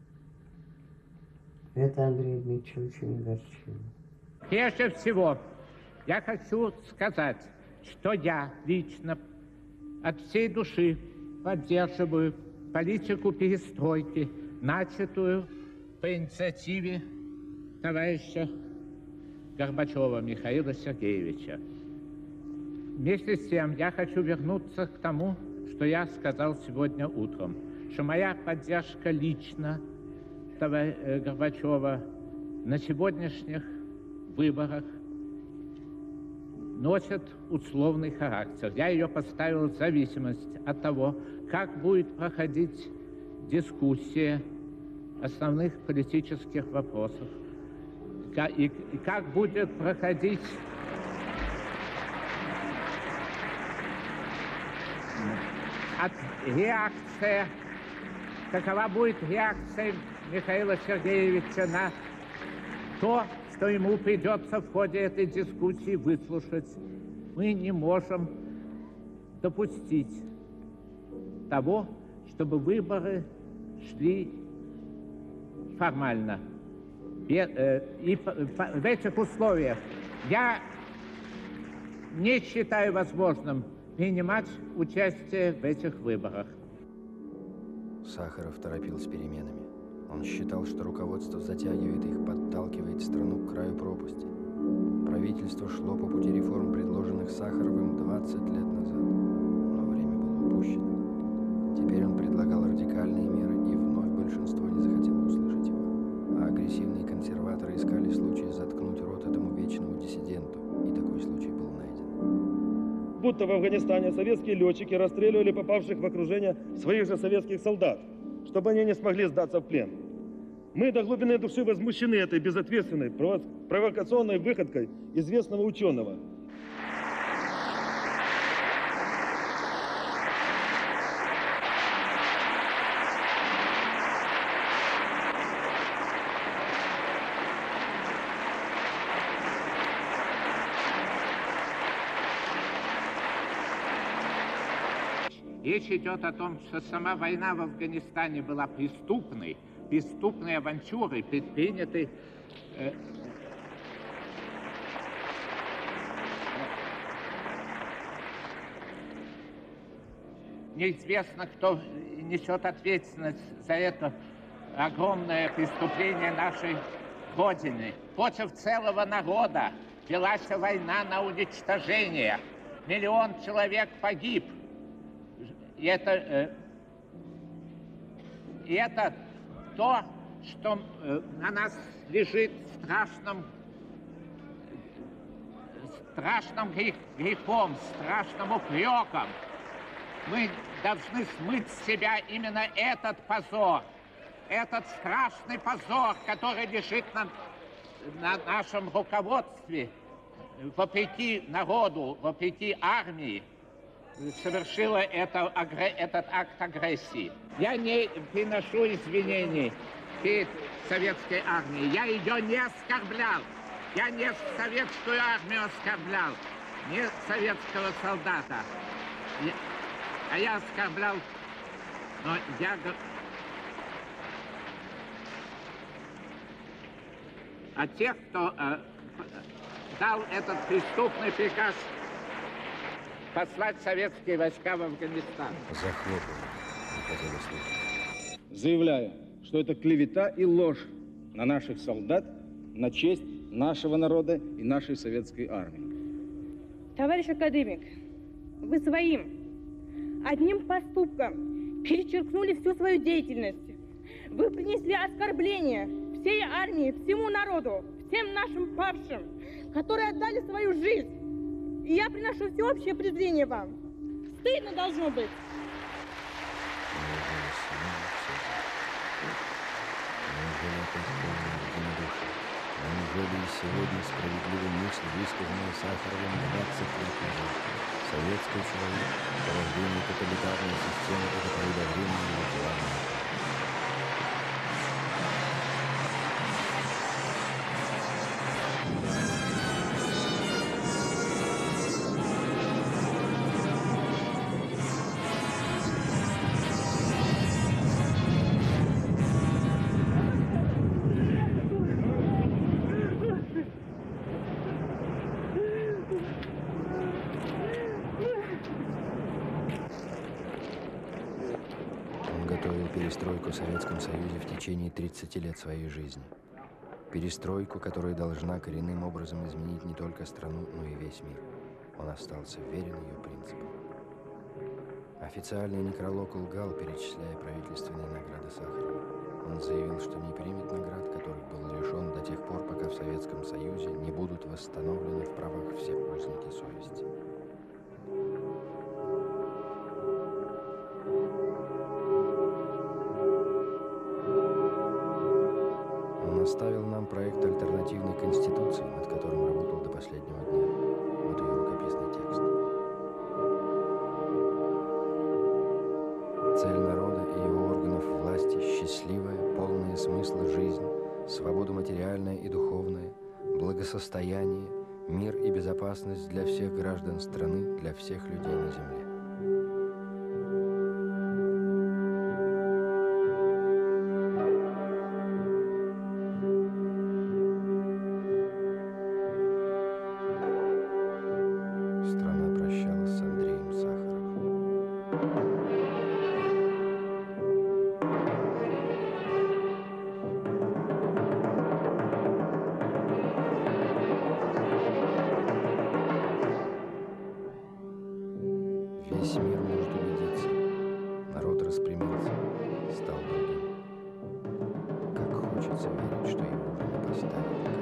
Это Андрея Дмитриевича очень огорчило. Прежде всего, я хочу сказать, что я лично от всей души поддерживаю политику перестройки, начатую по инициативе товарища Горбачева Михаила Сергеевича. Вместе с тем я хочу вернуться к тому, что я сказал сегодня утром, что моя поддержка лично Горбачева на сегодняшних выборах носит условный характер. Я ее поставил в зависимость от того, как будет проходить дискуссия основных политических вопросов, и как будет проходить от реакция, какова будет реакция Михаила Сергеевича на то, что ему придется в ходе этой дискуссии выслушать. Мы не можем допустить того, чтобы выборы шли формально. И в этих условиях я не считаю возможным принимать участие в этих выборах. Сахаров торопил с переменами. Он считал, что руководство затягивает их, подталкивает страну к краю пропасти. Правительство шло по пути реформ, предложенных Сахаровым двадцать лет назад. Но время было упущено. Теперь он предлагал радикальные меры, и вновь большинство не захотело услышать его. А агрессивные консерваторы искали случай заткнуть рот этому вечному диссиденту. И такой случай был найден. Будто в Афганистане советские летчики расстреливали попавших в окружение своих же советских солдат, чтобы они не смогли сдаться в плен. Мы до глубины души возмущены этой безответственной, провокационной выходкой известного ученого. Речь идет о том, что сама война в Афганистане была преступной, преступной авантюрой, предпринятой э, неизвестно, кто несет ответственность за это огромное преступление нашей Родины. Против целого народа велась война на уничтожение. Миллион человек погиб. И это, э, и это то, что э, на нас лежит страшным, страшным грехом, страшным упреком. Мы должны смыть с себя именно этот позор, этот страшный позор, который лежит на, на нашем руководстве, вопреки народу, вопреки армии, совершила это, этот акт агрессии. Я не приношу извинений перед советской армией. Я ее не оскорблял. Я не советскую армию оскорблял, не советского солдата. А я оскорблял, но я... А тех, кто э, дал этот преступный приказ послать советские войска в Афганистан. Захлопали. Не хотели слушать. Заявляю, что это клевета и ложь на наших солдат, на честь нашего народа и нашей советской армии. Товарищ академик, вы своим одним поступком перечеркнули всю свою деятельность. Вы принесли оскорбление всей армии, всему народу, всем нашим павшим, которые отдали свою жизнь. И я приношу всеобщее презрение вам. Стыдно должно быть. Неужели и сегодня справедливая мысль, высказанная Сахаровым двадцать лет назад? Советский человек, порождение тоталитарной системы, это преждевременное желание. Перестройку в Советском Союзе в течение тридцати лет своей жизни. Перестройку, которая должна коренным образом изменить не только страну, но и весь мир. Он остался верен ее принципам. Официальный некролог лгал, перечисляя правительственные награды Сахарова. Он заявил, что не примет наград, которых был лишен до тех пор, пока в Советском Союзе не будут восстановлены в правах все узники совести. Он оставил нам проект альтернативной конституции, над которым работал до последнего дня. Вот ее рукописный текст. Цель народа и его органов власти – счастливая, полная смысла жизнь, свобода материальная и духовная, благосостояние, мир и безопасность для всех граждан страны, для всех людей на земле. Весь мир может убедиться. Народ распрямился, стал другим. Как хочется верить, что его уже не поставят на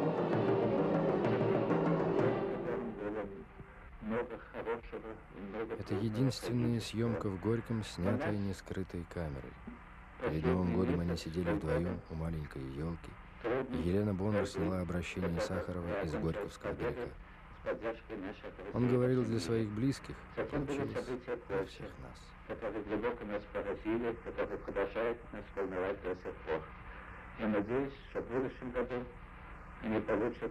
колени. Это единственная съемка в Горьком, снятая не скрытой камерой. Перед Новым годом они сидели вдвоем у маленькой елки, и Елена Боннер сняла обращение Сахарова из Горьковского далека. Он говорил для своих близких, получилось для всех нас. Которые глубоко нас поразили, которые продолжают нас волновать до сих пор. Я надеюсь, что в будущем году они получат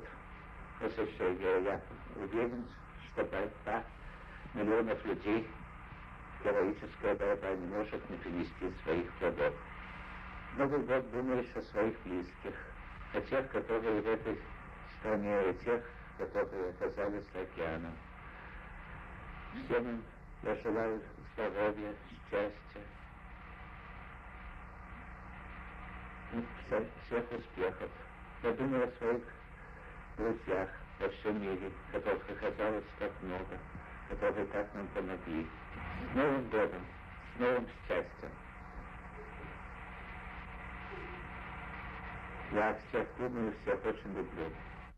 посещение. Я уверен, что так миллионов людей героическая борьба не может не принести своих плодов. Новый год думаешь о своих близких, о тех, которые в этой стране, о тех, которые оказались за океаном. Всем им я желаю здоровья, счастья и всех успехов. Я думаю о своих друзьях во всем мире, которых оказалось так много, которые так нам помогли. С Новым годом, с новым счастьем. Я всех думаю, всех очень люблю.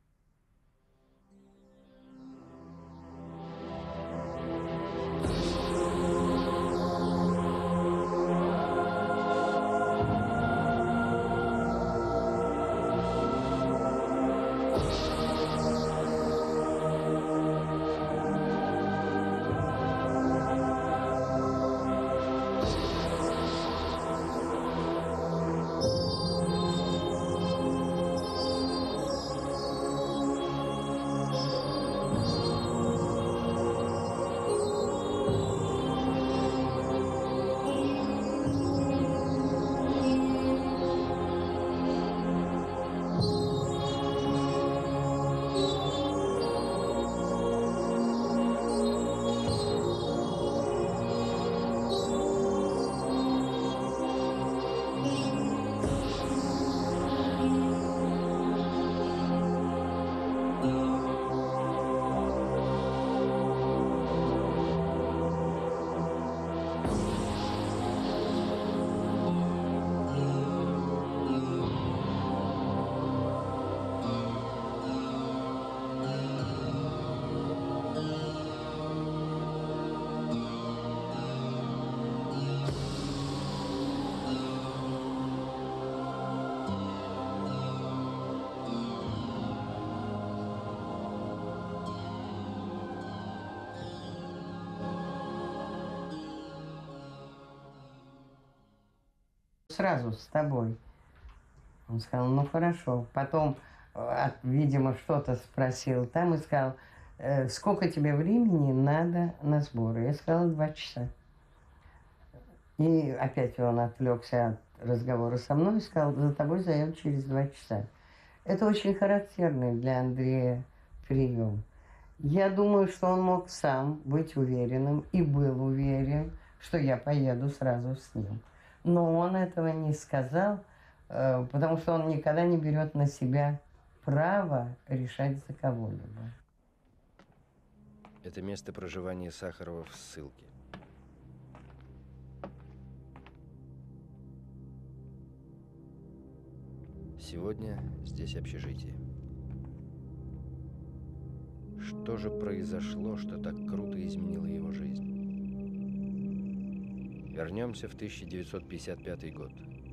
Сразу с тобой. Он сказал, ну хорошо. Потом, видимо, что-то спросил там и сказал, сколько тебе времени надо на сборы? Я сказала, два часа. И опять он отвлекся от разговора со мной и сказал, за тобой заеду через два часа. Это очень характерный для Андрея прием. Я думаю, что он мог сам быть уверенным и был уверен, что я поеду сразу с ним. Но он этого не сказал, потому что он никогда не берет на себя право решать за кого-либо. Это место проживания Сахарова в ссылке. Сегодня здесь общежитие. Что же произошло, что так круто изменило его жизнь? Вернемся в тысяча девятьсот пятьдесят пятый год.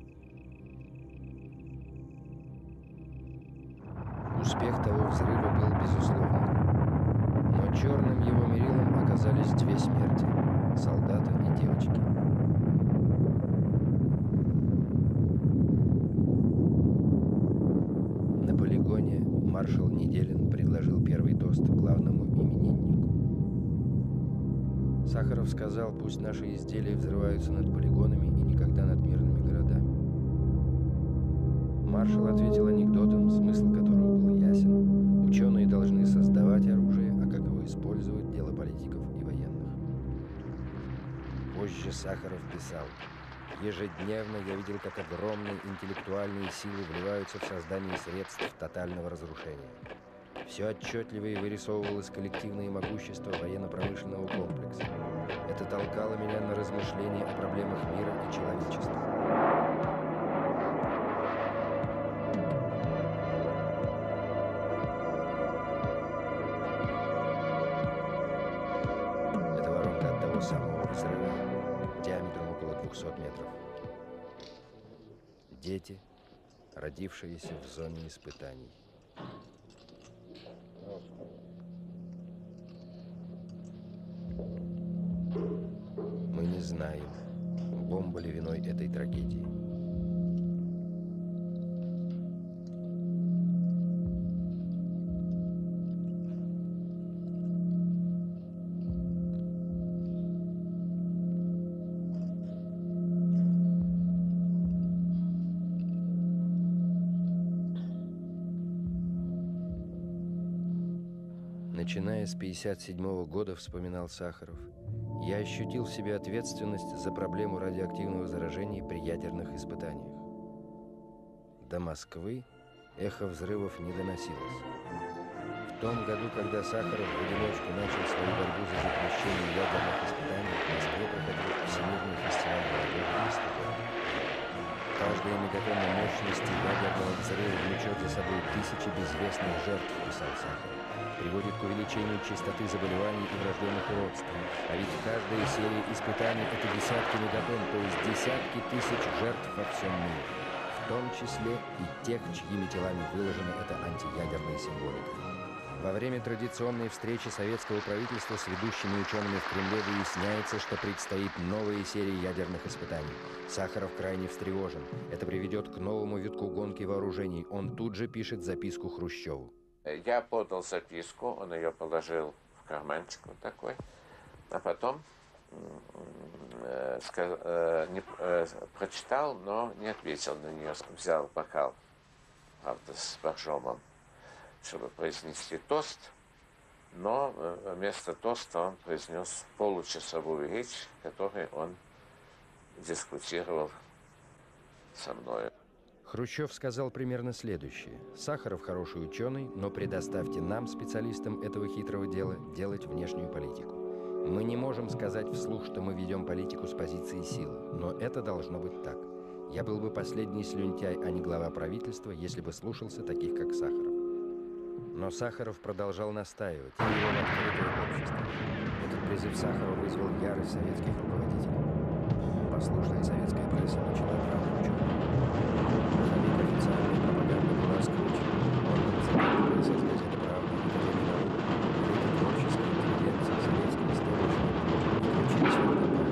Успех того взрыва был безусловным, но черным его мерилом оказались две смерти – солдата и девочки. На полигоне маршал Неделин предложил первый тост главному имениннику. Сахаров сказал, пусть наши изделия взрываются над полигонами и никогда над мирными городами. Маршал ответил анекдотом, смысл которого был ясен. Ученые должны создавать оружие, а как его использовать – дело политиков и военных. Позже Сахаров писал, ежедневно я видел, как огромные интеллектуальные силы вливаются в создание средств тотального разрушения. Все отчетливее вырисовывалось коллективное могущество военно-промышленного комплекса. Это толкало меня на размышления о проблемах мира и человечества. Это воронка от того самого взрыва, диаметром около двухсот метров. Дети, родившиеся в зоне испытаний. Мы не знаем, бомба ли виной этой трагедии. Начиная с пятьдесят седьмого года, вспоминал Сахаров, я ощутил в себе ответственность за проблему радиоактивного заражения при ядерных испытаниях. До Москвы эхо взрывов не доносилось. В том году, когда Сахаров в одиночку начал свою борьбу за запрещение ядерных испытаний, в Москве проходил Всемирный фестиваль молодежи и студентов. Каждая мегатонна мощности ядерного взрыва влечет за собой тысячи безвестных жертв, писал Сахаров. Приводит к увеличению частоты заболеваний и врожденных уродств. А ведь каждая серия испытаний – это десятки мегатонн, то есть десятки тысяч жертв во всем мире. В том числе и тех, чьими телами выложена эта антиядерная символика. Во время традиционной встречи советского правительства с ведущими учеными в Кремле выясняется, что предстоит новая серия ядерных испытаний. Сахаров крайне встревожен. Это приведет к новому витку гонки вооружений. Он тут же пишет записку Хрущеву. Я подал записку, он ее положил в карманчик вот такой, а потом э, сказ, э, не, э, прочитал, но не ответил на нее. Взял бокал, правда, с боржомом, чтобы произнести тост, но вместо тоста он произнес получасовую речь, в которой он дискутировал со мной. Хрущев сказал примерно следующее. Сахаров хороший ученый, но предоставьте нам, специалистам этого хитрого дела, делать внешнюю политику. Мы не можем сказать вслух, что мы ведем политику с позиции силы, но это должно быть так. Я был бы последний слюнтяй, а не глава правительства, если бы слушался таких, как Сахаров. Но Сахаров продолжал настаивать, и его в открытое общество. Этот призыв Сахарова вызвал ярость советских руководителей. Послушная советская пресса начала травму ученых. Маховик официальной пропаганды была скручена. Орган центральной СС газеты «Правда» и Академия наук, элита творческой интеллигенции, советский историчный, включились в эту кампанию.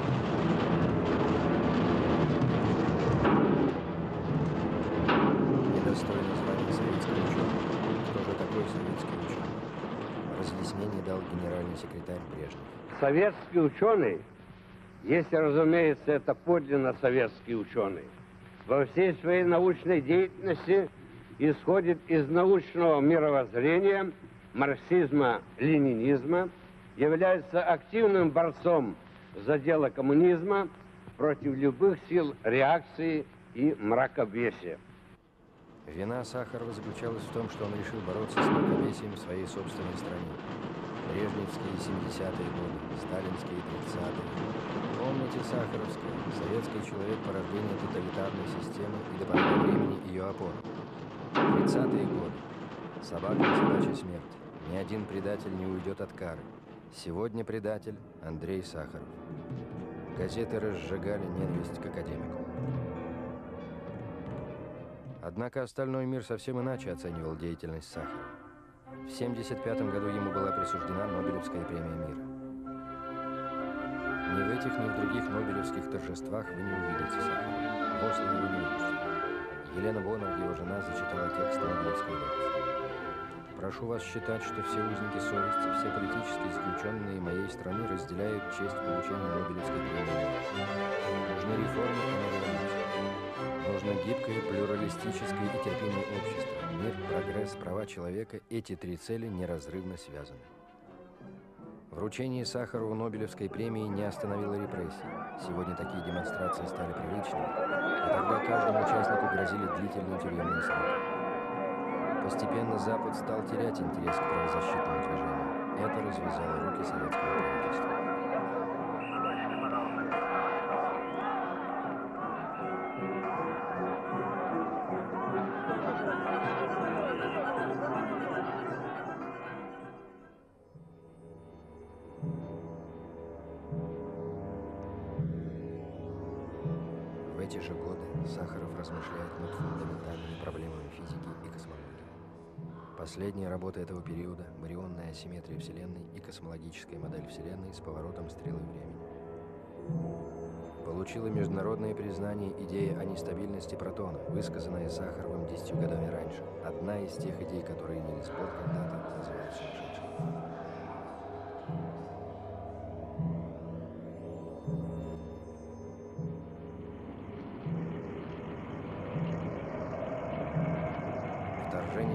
Недостойно звания советского ученого. Кто же такой советский ученый? Разъяснение дал генеральный секретарь Брежнев. Советский ученый, если, разумеется, это подлинно советский ученый, во всей своей научной деятельности исходит из научного мировоззрения, марксизма-ленинизма, является активным борцом за дело коммунизма против любых сил реакции и мракобесия. Вина Сахарова заключалась в том, что он решил бороться с мракобесием в своей собственной стране. Брежневские семидесятые годы, сталинские тридцатые. Помните Сахаровское, советский человек порождение тоталитарной системы и до поры до времени ее опоры. тридцатые годы. Собака и собачья смерть. Ни один предатель не уйдет от кары. Сегодня предатель Андрей Сахаров. Газеты разжигали ненависть к академику. Однако остальной мир совсем иначе оценивал деятельность Сахарова. В семьдесят пятом году ему была присуждена Нобелевская премия мира. Ни в этих, ни в других нобелевских торжествах вы не увидите Сахарова. В Осло его не выпустили. Елена Боннер, его жена, зачитала текст Нобелевской лекции. Прошу вас считать, что все узники совести, все политические заключенные моей страны разделяют честь получения Нобелевской премии. Нужны реформы, а не революция. Нужно гибкое, плюралистическое и терпимое общество. Мир, прогресс, права человека – эти три цели неразрывно связаны. Вручение Сахарову Нобелевской премии не остановило репрессий. Сегодня такие демонстрации стали привычными, и тогда каждому участнику грозили длительные тюремные сроки. Постепенно Запад стал терять интерес к правозащитному движению. Это развязало руки советского правительства. В эти же годы Сахаров размышляет над фундаментальными проблемами физики и космологии. Последняя работа этого периода – барионная асимметрия Вселенной и космологическая модель Вселенной с поворотом стрелы времени. Получила международное признание идея о нестабильности протона, высказанная Сахаровым десятью годами раньше. Одна из тех идей, которые Нильс Бор когда-то называл сумасшедшей.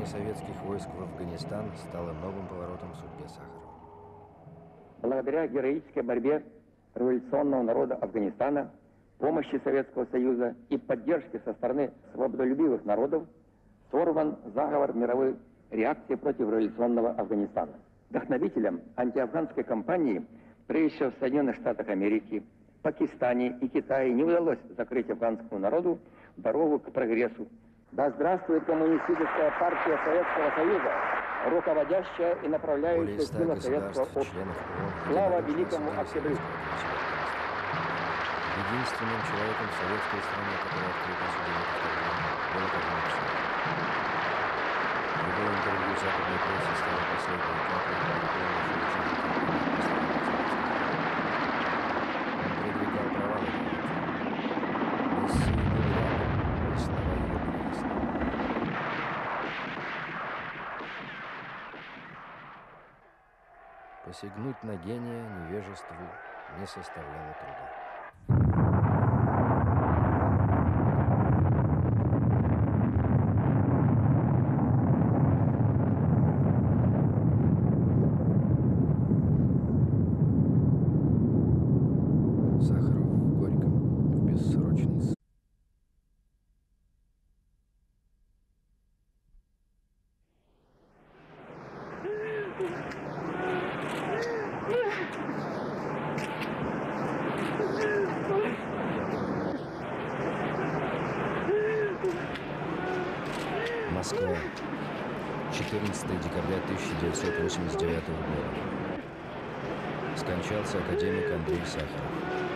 вторжение советских войск в Афганистан стало новым поворотом в судьбе Сахарова. Благодаря героической борьбе революционного народа Афганистана, помощи Советского Союза и поддержке со стороны свободолюбивых народов сорван заговор мировой реакции против революционного Афганистана. Вдохновителям антиафганской кампании, прежде всего в Соединенных Штатах Америки, Пакистане и Китае, не удалось закрыть афганскому народу дорогу к прогрессу. Да здравствует коммунистическая партия Советского Союза, руководящая и направляющая сила советского общества. Слава великому октябрю! Единственным человеком в советской стране, который открыто осудил это вторжение, был Кадым Алексеев. Его интервью западной прессе стало последней каплей переполнившей жизнь Он предрекал провал этой революции. Мессии были рядом, и слова его были ясны. Посягнуть на гения невежеству не составляло труда. Москва, четырнадцатое декабря тысяча девятьсот восемьдесят девятого года. Скончался академик Андрей Сахаров.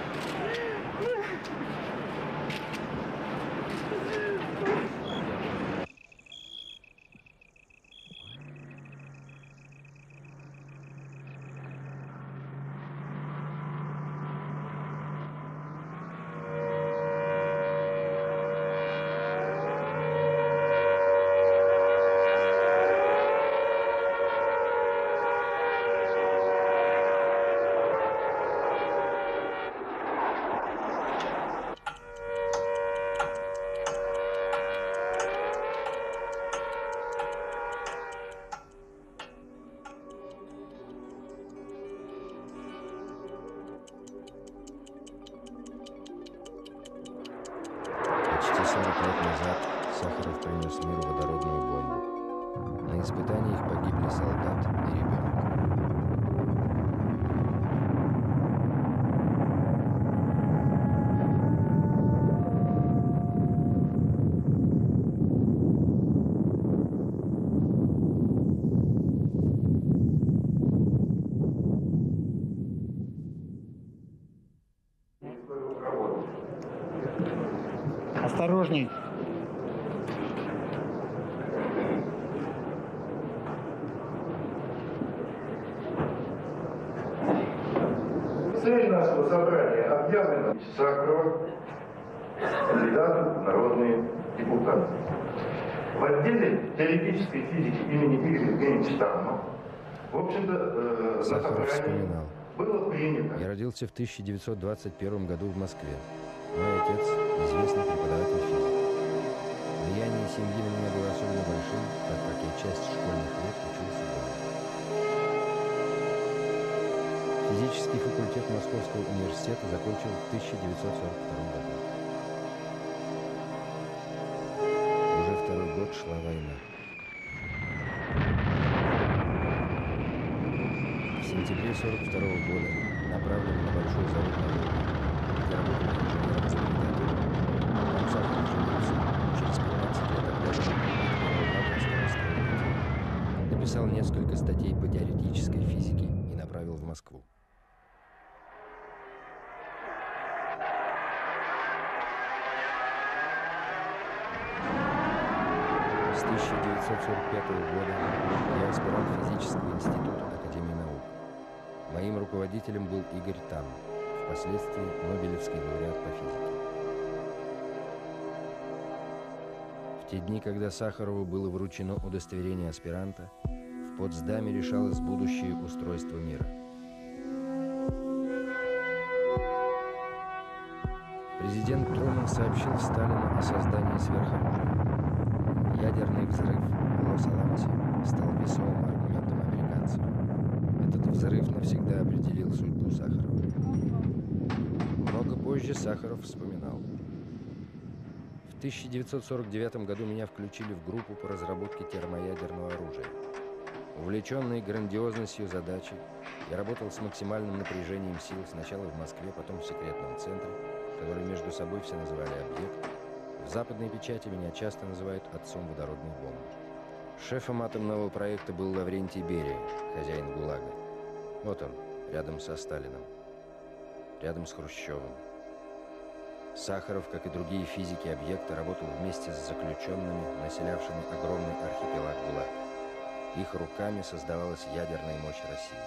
сорок лет назад Сахаров принес миру водородную бомбу. На испытаниях погибли солдат и ребенок. Осторожней. Цель нашего собрания объявлена Сахарова кандидату в народные депутаты. В отделе теоретической физики имени Игоря Евгеньевича Штамма, в общем-то, Сахаров вспоминал. было принято. Я родился в тысяча девятьсот двадцать первом году в Москве. Мой отец – известный преподаватель физики. Влияние семьи на меня было особенно большим, так как я часть школьных лет учился дома. Физический факультет Московского университета закончил в тысяча девятьсот сорок втором году. Уже второй год шла война. В сентябре сорок второго года направлен на большой завод на Волге, где работал инженером-изобретателем. Там Сахаров женился. Через пятнадцать лет обязан первого брака осталось трое детей. Написал несколько статей по теоретической физике и направил в Москву. С тысяча девятьсот сорок пятого года я аспирант физического института Академии наук. Моим руководителем был Игорь Там, впоследствии Нобелевский лауреат по физике. В те дни, когда Сахарову было вручено удостоверение аспиранта, в Потсдаме решалось будущее устройство мира. Президент Трумэн сообщил Сталину о создании сверхоружия. Ядерный взрыв в Лос-Аламосе стал весомым аргументом американцев. Этот взрыв навсегда определил судьбу Сахарова. Много позже Сахаров вспоминал. В тысяча девятьсот сорок девятом году меня включили в группу по разработке термоядерного оружия. Увлеченный грандиозностью задачи, я работал с максимальным напряжением сил сначала в Москве, потом в секретном центре, который между собой все называли «Объект». В западной печати меня часто называют отцом водородной бомбы. Шефом атомного проекта был Лаврентий Берия, хозяин ГУЛАГа. Вот он, рядом со Сталиным, рядом с Хрущевым. Сахаров, как и другие физики объекта, работал вместе с заключенными, населявшими огромный архипелаг ГУЛАГ. Их руками создавалась ядерная мощь России.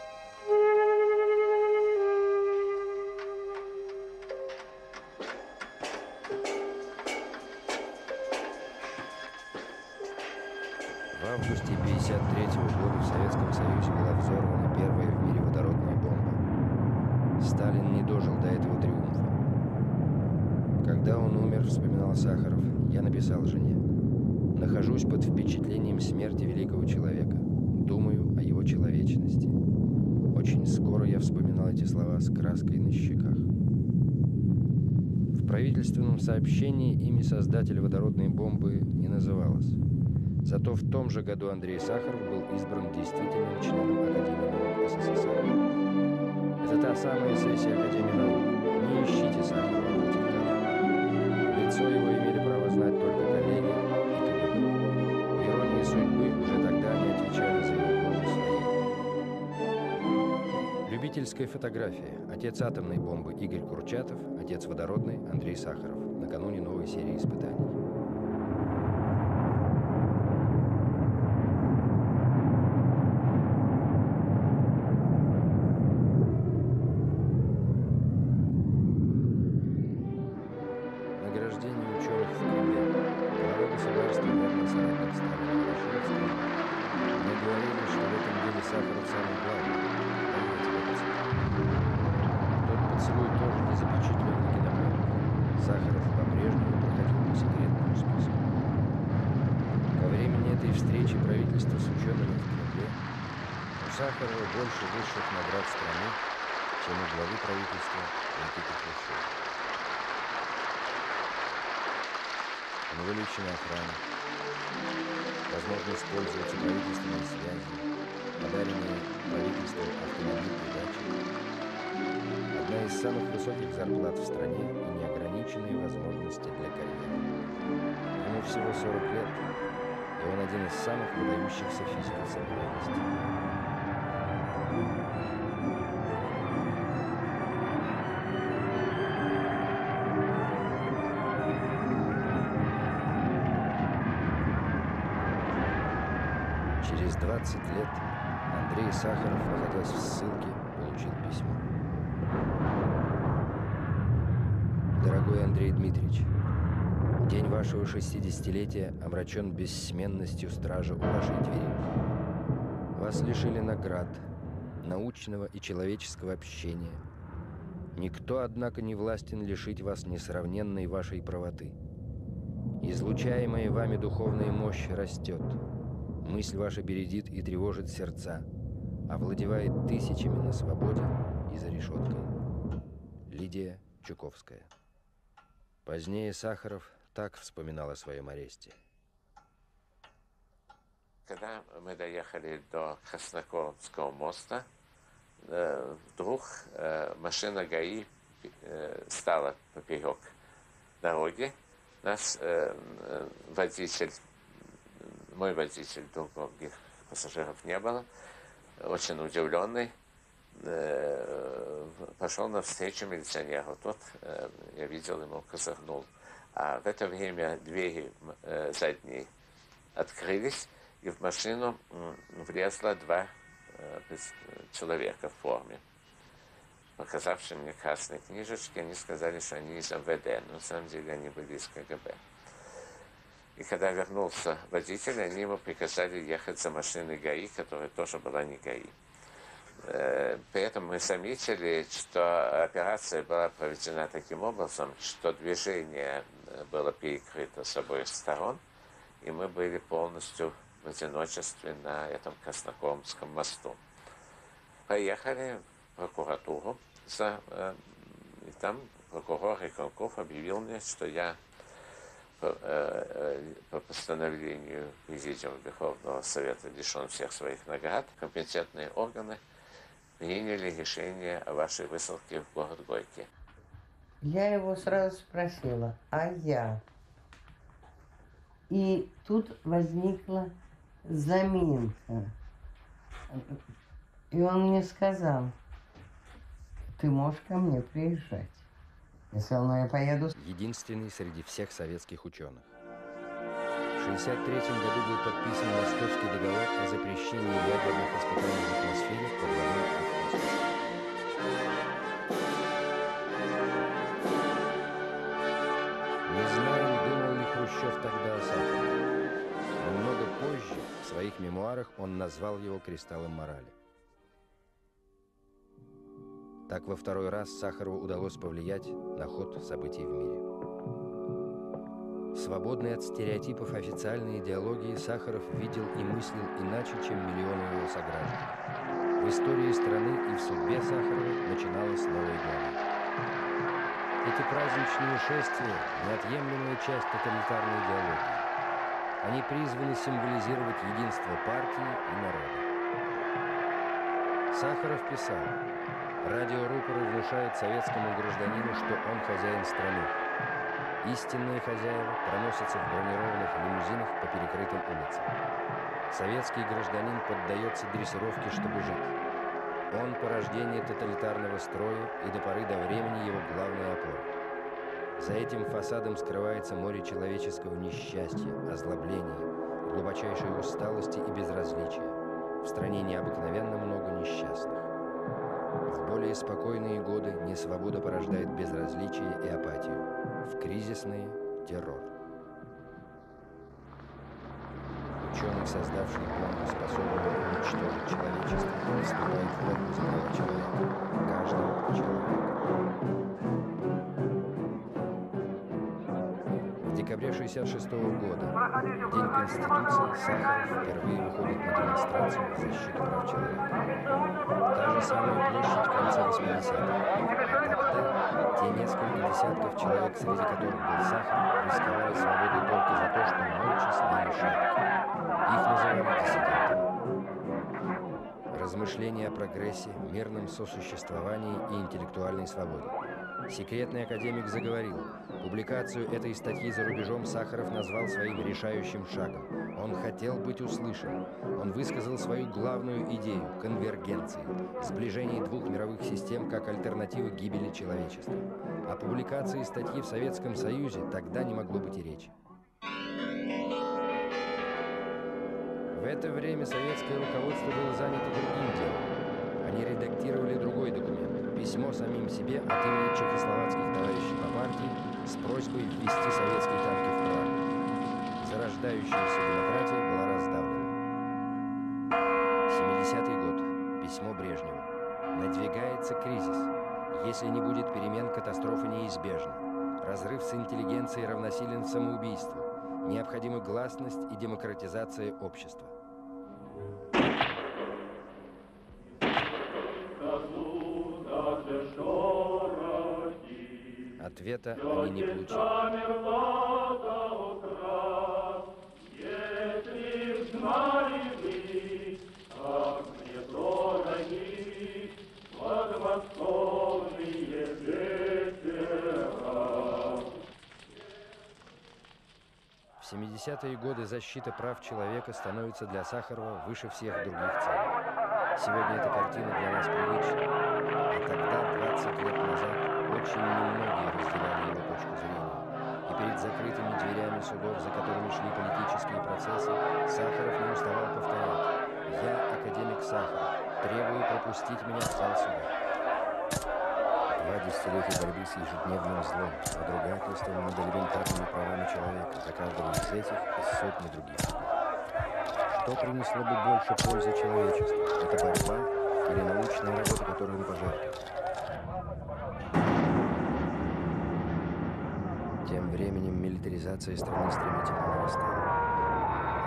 В августе тысяча девятьсот пятьдесят третьего года в Советском Союзе была взорвана первая в мире водородная бомба. Сталин не дожил до этого триумфа. Когда он умер, вспоминал Сахаров, я написал жене: «Нахожусь под впечатлением смерти великого человека. Думаю о его человечности». Очень скоро я вспоминал эти слова с краской на щеках. В правительственном сообщении имя создателя водородной бомбы не называлось. Зато в том же году Андрей Сахаров был избран действительным членом Академии наук СССР. Это та самая сессия Академии наук. Не ищите Сахарова в этих кадрах. Лицо его имели право знать только коллеги и КГБ. По иронии судьбы, уже тогда они отвечали за его голос своей. Любительская фотография. Отец атомной бомбы Игорь Курчатов, отец водородной Андрей Сахаров. Накануне новой серии испытаний. Сахарова больше высших наград страны, чем у главы правительства Никиты Хрущева. У него личная охрана, возможность пользоваться правительственной связью, подаренные правительством автомобильной дачи, одна из самых высоких зарплат в стране и неограниченные возможности для карьеры. Ему всего сорок лет, и он один из самых выдающихся физиков современности. Через двадцать лет Андрей Сахаров, находясь в ссылке, получил письмо. Дорогой Андрей Дмитриевич, день вашего шестидесятилетия омрачен бессменностью стражи у вашей двери. Вас лишили наград, научного и человеческого общения. Никто, однако, не властен лишить вас несравненной вашей правоты. Излучаемая вами духовная мощь растет. Мысль ваша бередит и тревожит сердца, овладевает тысячами на свободе и за решеткой. Лидия Чуковская. Позднее Сахаров так вспоминал о своем аресте. Когда мы доехали до Краснокоровского моста, вдруг машина ГАИ стала поперек дороги. Наш водитель, мой водитель, других пассажиров не было, очень удивленный, пошел навстречу милиционеру. Тот, я видел, ему козырнул. А в это время двери задние открылись, и в машину влезло два человека в форме. Показавшие мне красные книжечки, они сказали, что они из МВД, но на самом деле они были из КГБ. И когда вернулся водитель, они ему приказали ехать за машиной ГАИ, которая тоже была не ГАИ. При этом мы заметили, что операция была проведена таким образом, что движение было перекрыто с обоих сторон, и мы были полностью в одиночестве на этом Краснокомском мосту. Поехали в прокуратуру, за, э, и там прокурор Реконков объявил мне, что я по, э, э, по постановлению Президиума Верховного Совета лишен всех своих наград. Компетентные органы приняли решение о вашей высылке в город Горький. Я его сразу спросила, а я? И тут возникла заминка. И он мне сказал, ты можешь ко мне приезжать. Если ну, я поеду. Единственный среди всех советских ученых. В шестьдесят третьем году был подписан Московский договор о запрещении ядерных испытаний в атмосфере под водой и в космосе. Не знаем, думал ли Хрущев тогда о Сахарове. Но много позже, в своих мемуарах, он назвал его кристаллом морали. Так во второй раз Сахарову удалось повлиять на ход событий в мире. Свободный от стереотипов официальной идеологии, Сахаров видел и мыслил иначе, чем миллионы его сограждан. В истории страны и в судьбе Сахарова начиналась новая глава. Эти праздничные шествия – неотъемлемая часть тоталитарной идеологии. Они призваны символизировать единство партии и народа. Сахаров писал: радиорупоры внушают советскому гражданину, что он хозяин страны. Истинные хозяева проносятся в бронированных лимузинах по перекрытым улицам. Советский гражданин поддается дрессировке, чтобы жить. Он порождение тоталитарного строя и до поры до времени его главная опора. За этим фасадом скрывается море человеческого несчастья, озлобления, глубочайшей усталости и безразличия. В стране необыкновенно много несчастных. В более спокойные годы несвобода порождает безразличие и апатию. В кризисные – террор. Ученый, создавший бомбу, способную уничтожить человечество, вступает в борьбу за права человека, каждого человека. В декабре шестьдесят шестого года, в День Конституции, Сахаров впервые выходит на демонстрацию в защиту прав человека. Та же самая площадь в конце восьмидесятых. Тогда те несколько десятков человек, среди которых был Сахаров, рисковали свободой только за то, что молча сняли шапки. Их называли диссидентами. Размышления о прогрессе, мирном сосуществовании и интеллектуальной свободе. Секретный академик заговорил. Публикацию этой статьи за рубежом Сахаров назвал своим решающим шагом. Он хотел быть услышан. Он высказал свою главную идею – конвергенции, сближение двух мировых систем как альтернативы гибели человечества. О публикации статьи в Советском Союзе тогда не могло быть и речи. В это время советское руководство было занято другим делом. Они редактировали другой документ – письмо самим себе от имени чехословацких товарищей по партии с просьбой ввести советские танки в Прагу. Зарождающаяся демократия была раздавлена. семидесятый год. Письмо Брежневу. Надвигается кризис. Если не будет перемен, катастрофа неизбежна. Разрыв с интеллигенцией равносилен самоубийству. Необходима гласность и демократизация общества. Ответа они не получили. В семидесятые годы защита прав человека становится для Сахарова выше всех других целей. Сегодня эта картина для нас привычна, а тогда, двадцать лет назад, очень немногие разделяли его точку зрения. И перед закрытыми дверями судов, за которыми шли политические процессы, Сахаров не уставал повторять: «Я академик Сахаров, требую пропустить меня в зал суда». Два десятилетия борьбы с ежедневным злом, надругательством над элементарными правами человека, за каждого из этих и сотни других. Что принесло бы больше пользы человечеству? Это борьба или научная работа, которую он пожертвует? Тем временем милитаризация страны стремительно нарастала.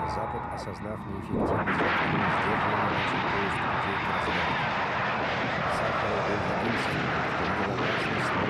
Запад, осознав неэффективность доктрины сдерживания, начал поиск путей к развязке. Сахаров был единственным, кто видел опасность